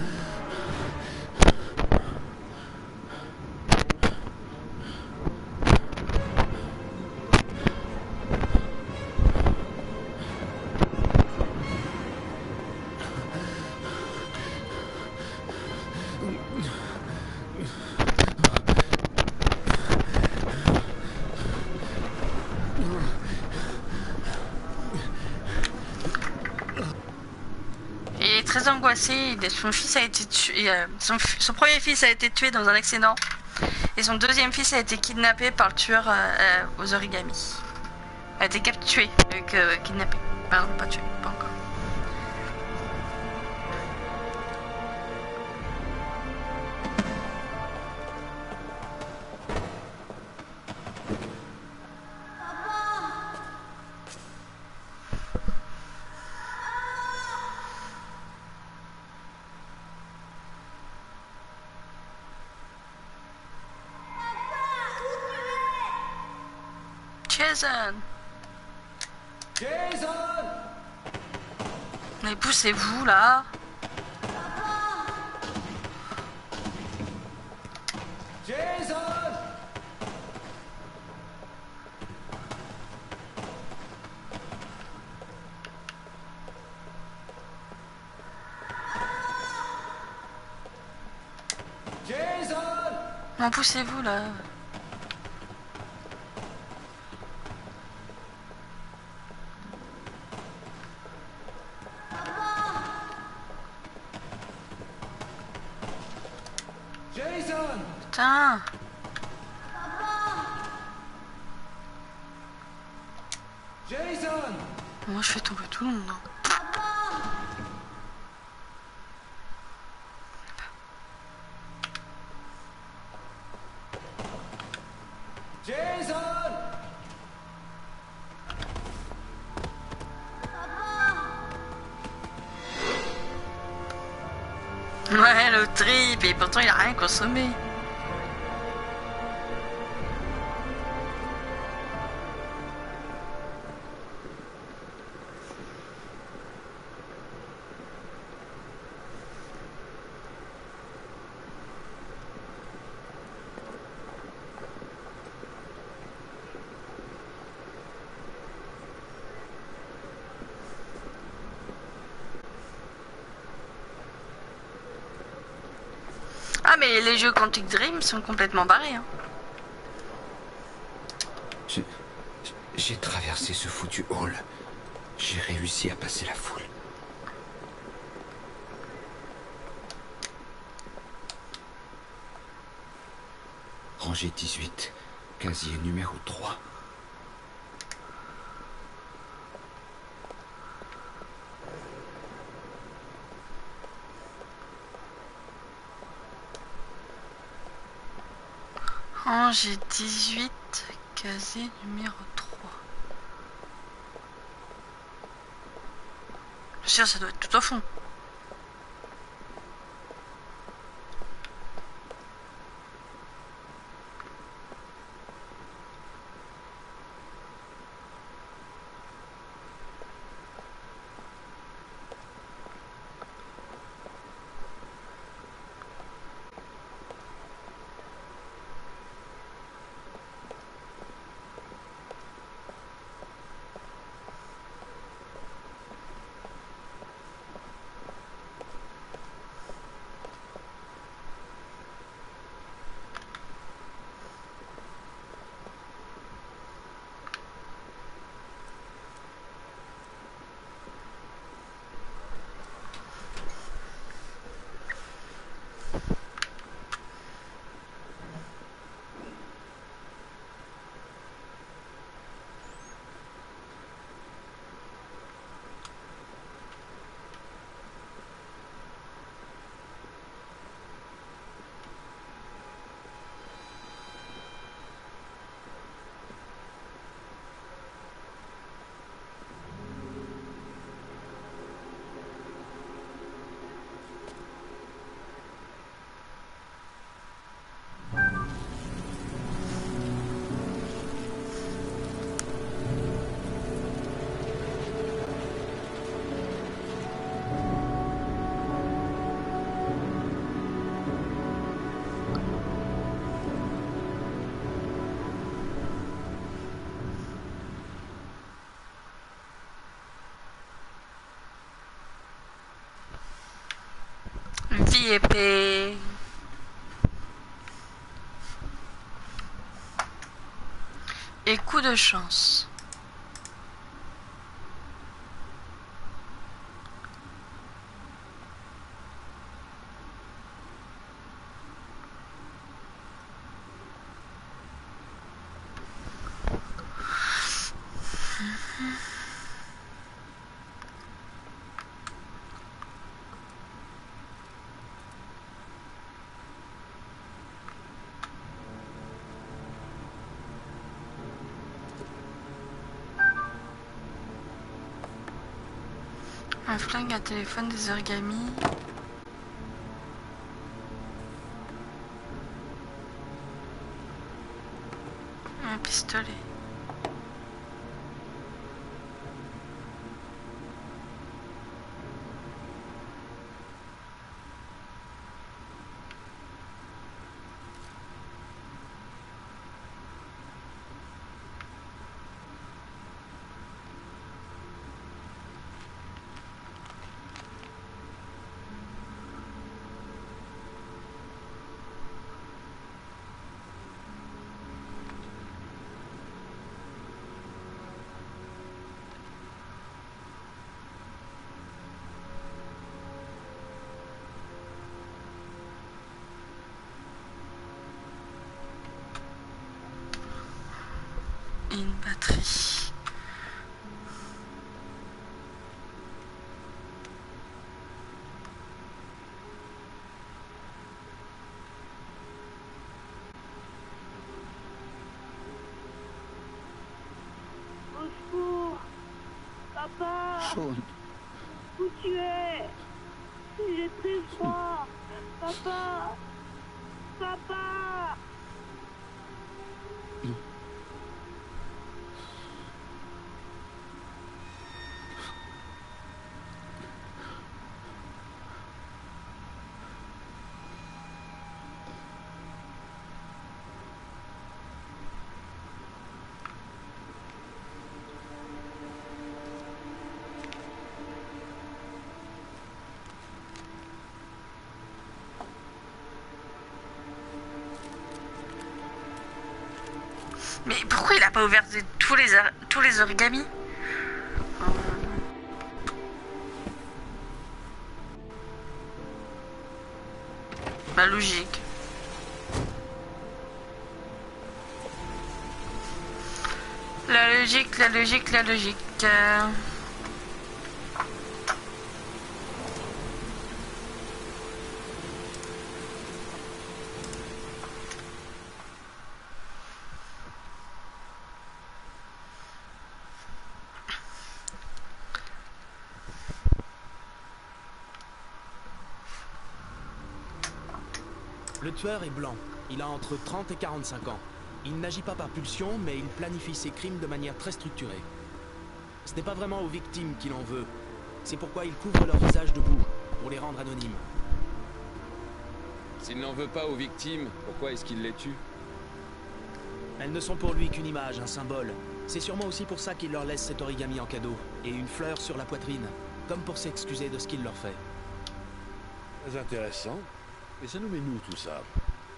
Très angoissé, son fils a été tué, son premier fils a été tué dans un accident et son deuxième fils a été kidnappé par le tueur aux origamis. A été tué, kidnappé, pardon, pas tué, pas encore. Jason! Jason! Mais poussez-vous là! Jason! Jason! Non, poussez-vous là! Putain! Jason! Moi je fais tomber tout le monde. Jason! Ouais, le trip, et pourtant il a rien consommé. Ah mais les jeux Quantic Dream sont complètement barrés. Hein. J'ai traversé ce foutu hall. J'ai réussi à passer la foule. Rangée 18, casier numéro 3. Rangée 18, casier numéro 3. Je sais, ça doit être tout au fond. Vie épée. Et coup de chance. Un flingue, un téléphone, des origami. Un pistolet. Une batterie. Au secours! Papa! Shaun. Où tu es? J'ai très froid! Papa! Papa! Mais pourquoi il a pas ouvert tous les origamis? Bah logique. La logique, la logique, la logique. Le tueur est blanc. Il a entre 30 et 45 ans. Il n'agit pas par pulsion, mais il planifie ses crimes de manière très structurée. Ce n'est pas vraiment aux victimes qu'il en veut. C'est pourquoi il couvre leur visage de boue, pour les rendre anonymes. S'il n'en veut pas aux victimes, pourquoi est-ce qu'il les tue? Elles ne sont pour lui qu'une image, un symbole. C'est sûrement aussi pour ça qu'il leur laisse cet origami en cadeau, et une fleur sur la poitrine, comme pour s'excuser de ce qu'il leur fait. Très intéressant. Et ça nous met nous tout ça?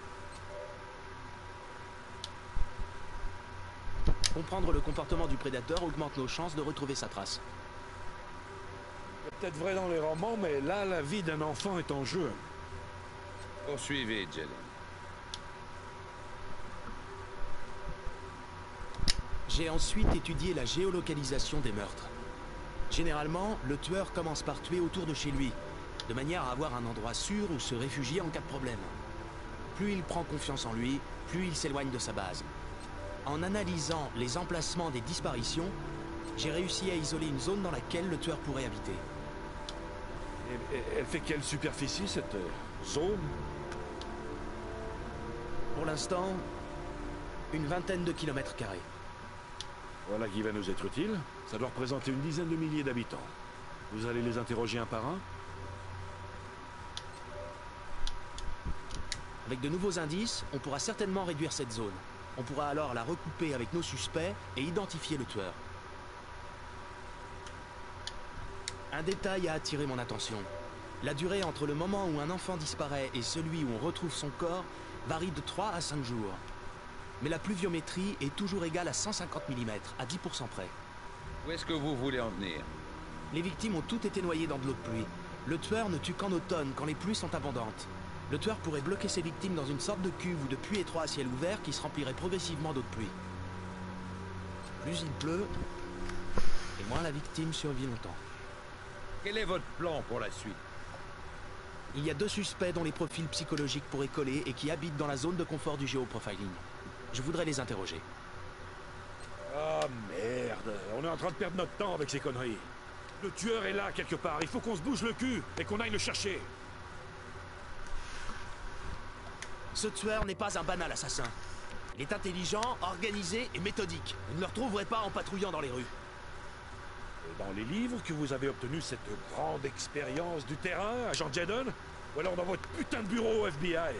Comprendre le comportement du prédateur augmente nos chances de retrouver sa trace. C'est peut-être vrai dans les romans, mais là, la vie d'un enfant est en jeu. Poursuivez, Jalen. J'ai ensuite étudié la géolocalisation des meurtres. Généralement, le tueur commence par tuer autour de chez lui, de manière à avoir un endroit sûr où se réfugier en cas de problème. Plus il prend confiance en lui, plus il s'éloigne de sa base. En analysant les emplacements des disparitions, j'ai réussi à isoler une zone dans laquelle le tueur pourrait habiter. Et elle fait quelle superficie, cette zone? Pour l'instant, une vingtaine de kilomètres carrés. Voilà qui va nous être utile. Ça doit représenter une dizaine de milliers d'habitants. Vous allez les interroger un par un? Avec de nouveaux indices, on pourra certainement réduire cette zone. On pourra alors la recouper avec nos suspects et identifier le tueur. Un détail a attiré mon attention. La durée entre le moment où un enfant disparaît et celui où on retrouve son corps varie de 3 à 5 jours. Mais la pluviométrie est toujours égale à 150 mm, à 10% près. Où est-ce que vous voulez en venir? Les victimes ont toutes été noyées dans de l'eau de pluie. Le tueur ne tue qu'en automne, quand les pluies sont abondantes. Le tueur pourrait bloquer ses victimes dans une sorte de cuve ou de puits étroit à ciel ouvert qui se remplirait progressivement d'eau de pluie. Plus il pleut, et moins la victime survit longtemps. Quel est votre plan pour la suite? Il y a 2 suspects dont les profils psychologiques pourraient coller et qui habitent dans la zone de confort du géoprofiling. Je voudrais les interroger. Ah merde, on est en train de perdre notre temps avec ces conneries. Le tueur est là quelque part, il faut qu'on se bouge le cul et qu'on aille le chercher. Ce tueur n'est pas un banal assassin. Il est intelligent, organisé et méthodique. Vous ne le retrouverez pas en patrouillant dans les rues. Et dans les livres que vous avez obtenu cette grande expérience du terrain, agent Jaden? Ou alors dans votre putain de bureau au FBI?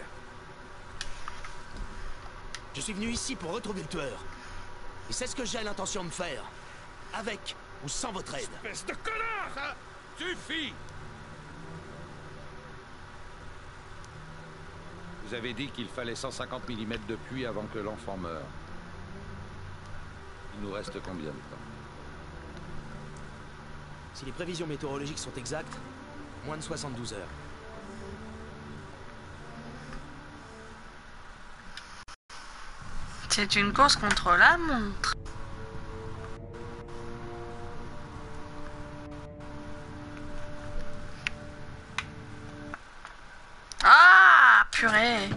Je suis venu ici pour retrouver le tueur. Et c'est ce que j'ai l'intention de faire. Avec ou sans votre aide. Espèce de connard! Ça suffit! Vous avez dit qu'il fallait 150 mm de pluie avant que l'enfant meure. Il nous reste combien de temps? Si les prévisions météorologiques sont exactes, moins de 72 heures. C'est une course contre la montre. Ah, purée.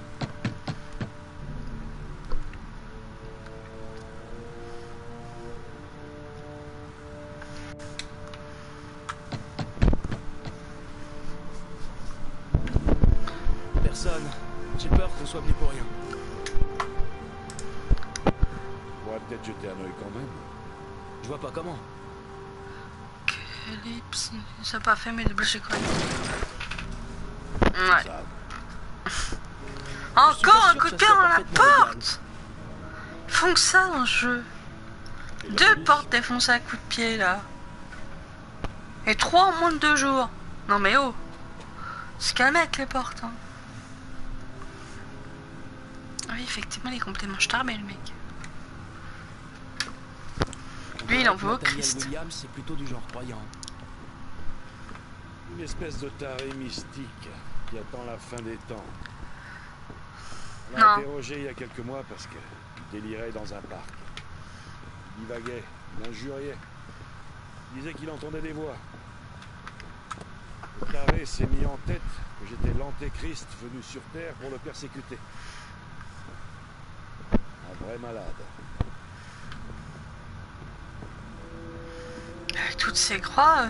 Personne. J'ai peur qu'on soit venu pour rien. On va peut-être jeter un œil quand même. Je vois pas comment. Ellipse, ça n'a pas fait mes doubles chez quoi. Ouais. Encore un coup de pied dans la porte. Ils font que ça dans le jeu. 2 portes défoncées à coup de pied là. Et 3 en moins de 2 jours. Non mais oh. Se calmer avec les portes. Hein. Ah oui, effectivement, les compléments starbés, le mec. Lui, il en veut au Christ. Williams, c'est plutôt du genre croyant. Une espèce de taré mystique qui attend la fin des temps. On l'a interrogé il y a quelques mois parce qu'il délirait dans un parc. Il divaguait, il injuriait. Il disait qu'il entendait des voix. Le carré s'est mis en tête que j'étais l'antéchrist venu sur Terre pour le persécuter. Un vrai malade. Avec toutes ces croix...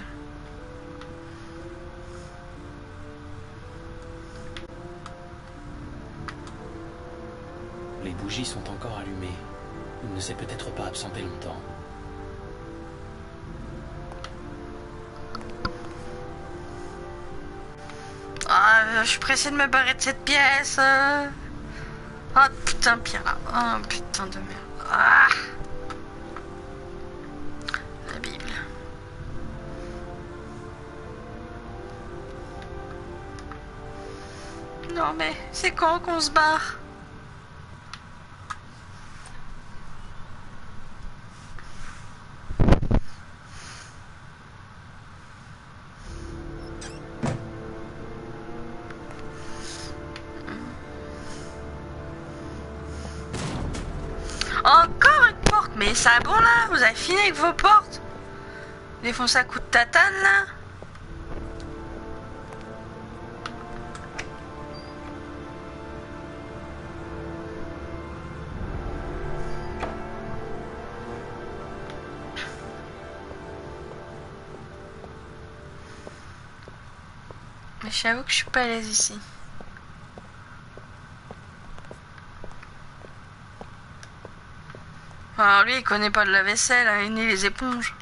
Les bougies sont encore allumées. Il ne s'est peut-être pas absenté longtemps. Ah, je suis pressée de me barrer de cette pièce. Oh putain, Pierre. Oh putain de merde. Ah. La Bible. Non mais, c'est quand qu'on se barre? Encore une porte, mais ça bon là, vous avez fini avec vos portes? Défoncez à coup de tatane là. Mais j'avoue que je suis pas à l'aise ici. Alors lui, il connaît pas de la vaisselle, hein, ni les éponges.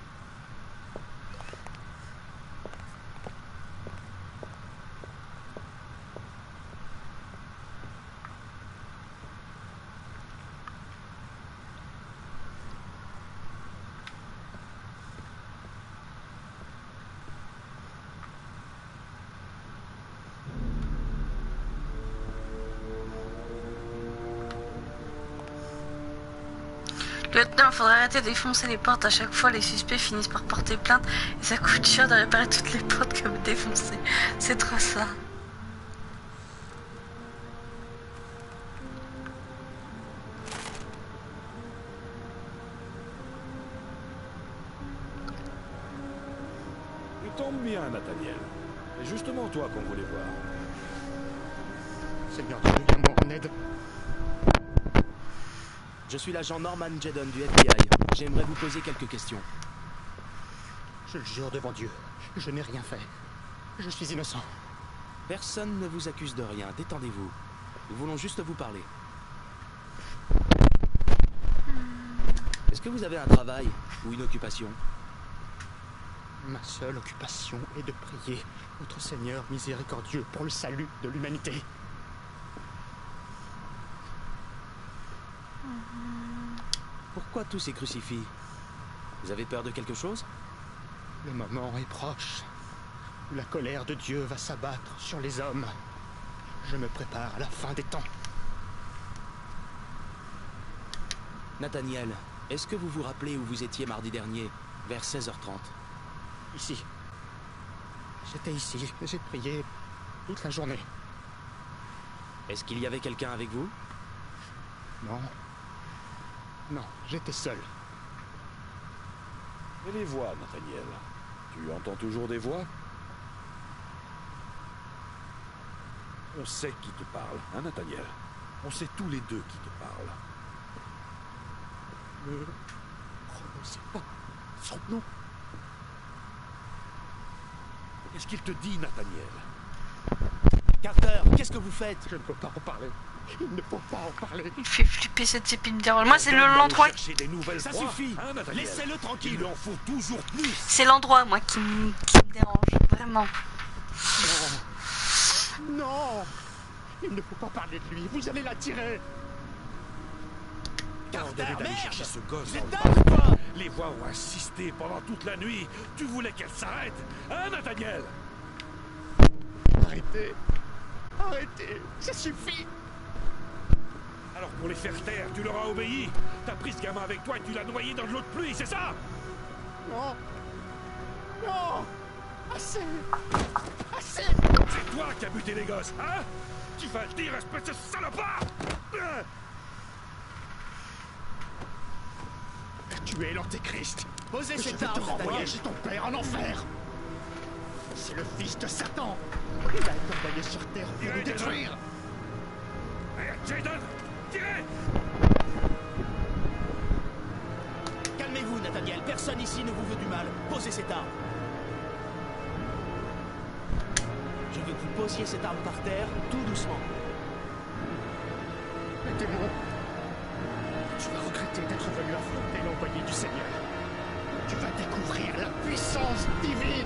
Lieutenant, faudrait arrêter de défoncer les portes. À chaque fois, les suspects finissent par porter plainte et ça coûte cher de réparer toutes les portes que vous défoncez. C'est trop ça. Tu tombes bien, Nathaniel. C'est justement toi qu'on voulait voir. Seigneur Dieu, viens-moi en aide. Je suis l'agent Norman Jedon du FBI. J'aimerais vous poser quelques questions. Je le jure devant Dieu, je n'ai rien fait. Je suis innocent. Personne ne vous accuse de rien. Détendez-vous. Nous voulons juste vous parler. Est-ce que vous avez un travail ou une occupation? Ma seule occupation est de prier notre Seigneur miséricordieux pour le salut de l'humanité. Pourquoi tous ces crucifix? Vous avez peur de quelque chose? Le moment est proche où la colère de Dieu va s'abattre sur les hommes. Je me prépare à la fin des temps. Nathaniel, est-ce que vous vous rappelez où vous étiez mardi dernier, vers 16h30? Ici. J'étais ici. J'ai prié toute la journée. Est-ce qu'il y avait quelqu'un avec vous? Non. Non, j'étais seul. Et les voix, Nathaniel? Tu entends toujours des voix? On sait qui te parle, hein, Nathaniel? On sait tous les deux qui te parle. Ne prononcez pas son nom. Qu'est-ce qu'il te dit, Nathaniel? Carter, qu'est-ce que vous faites? Je ne peux pas en parler. Il ne faut pas en parler. Il fait flipper cette épine d'érole. Moi, c'est l'endroit. Ça suffit. Laissez-le tranquille. Il en faut toujours plus. C'est l'endroit, moi, qui me dérange. Vraiment. Non. Non. Il ne faut pas parler de lui. Vous allez l'attirer. Carter, d'aller chercher ce gosse dans le dingue, toi. Les voix ont insisté pendant toute la nuit. Tu voulais qu'elle s'arrête, hein, Nathaniel? Arrêtez. Arrêtez. Ça suffit. Alors pour les faire taire, tu leur as obéi. T'as pris ce gamin avec toi et tu l'as noyé dans de l'eau de pluie, c'est ça? Non. Non. Assez. Assez. C'est toi qui as buté les gosses, hein? Tu vas le dire, espèce de salopard! Tu es l'antéchrist. Posez Je cette vais te arme, renvoyer Nathaniel. chez ton père en enfer. C'est le fils de Satan. Il a été envoyé sur Terre pour nous détruire. Jason, tirez! Calmez-vous, Nathaniel. Personne ici ne vous veut du mal. Posez cette arme. Je veux que vous posiez cette arme par terre, tout doucement. Le démon. Tu vas regretter d'être venu affronter l'envoyé du Seigneur. Tu vas découvrir la puissance divine.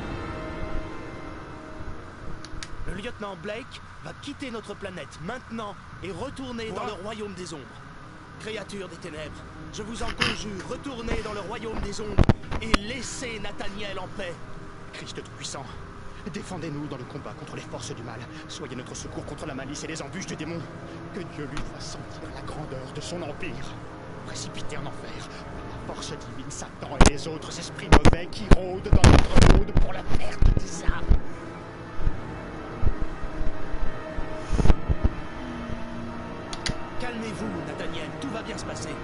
Le lieutenant Blake va quitter notre planète maintenant et retourner dans le royaume des ombres. Créatures des ténèbres, je vous en conjure, retournez dans le royaume des ombres et laissez Nathaniel en paix. Christ Tout-Puissant, défendez-nous dans le combat contre les forces du mal. Soyez notre secours contre la malice et les embûches du démon. Que Dieu lui fasse sentir la grandeur de son empire. Précipité en enfer par la force divine, Satan et les autres esprits mauvais qui rôdent dans notre monde pour la perte des âmes. Calmez-vous, Nathaniel, tout va bien se passer.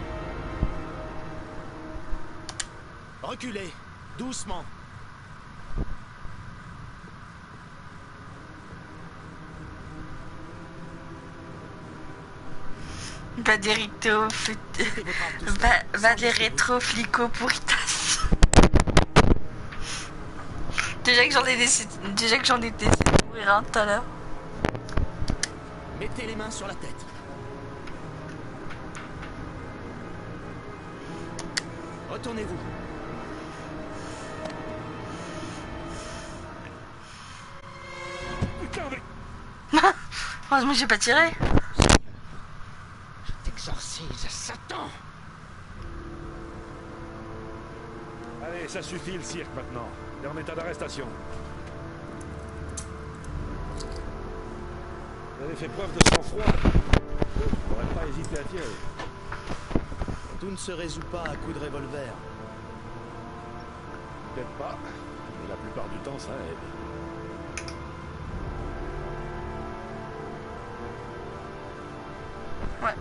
Reculez, doucement. Va des rétro flico-pourritas. Déjà que j'en ai décidé de mourir un tout à l'heure. Mettez les mains sur la tête. Retournez-vous. Putain, mais... Heureusement, j'ai pas tiré. Je t'exorcise, Satan. Allez, ça suffit le cirque maintenant. T'es en état d'arrestation. Vous avez fait preuve de sang-froid. J'aurais pas hésité à tirer. Tout ne se résout pas à coups de revolver. Peut-être pas, mais la plupart du temps, ça aide. Ouais.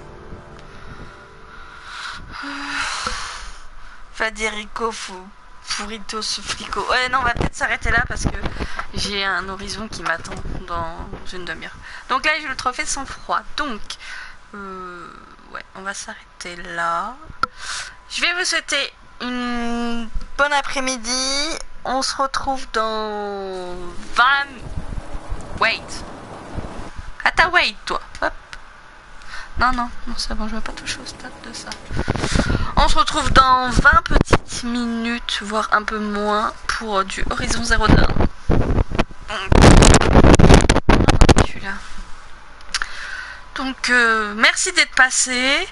Federico Furitos Flico. Ouais, non, on va peut-être s'arrêter là parce que j'ai un horizon qui m'attend dans une demi-heure. Donc là, j'ai le trophée de sang-froid. Donc, ouais, on va s'arrêter là. Je vais vous souhaiter une bonne après-midi. On se retrouve dans 20... Wait. Attends, wait, toi. Hop. Non, c'est bon, je vais pas toucher au stade de ça. On se retrouve dans 20 petites minutes, voire un peu moins, pour du Horizon Zero Dawn. Donc, merci d'être passé.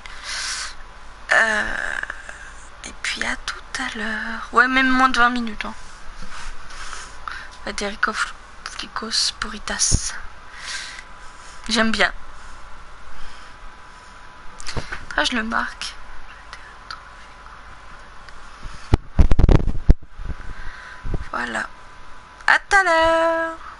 Et puis à tout à l'heure. Ouais, même moins de 20 minutes. Hein. Federico Flicos Pourritas. J'aime bien. Ah, je le marque. Voilà. À tout à l'heure.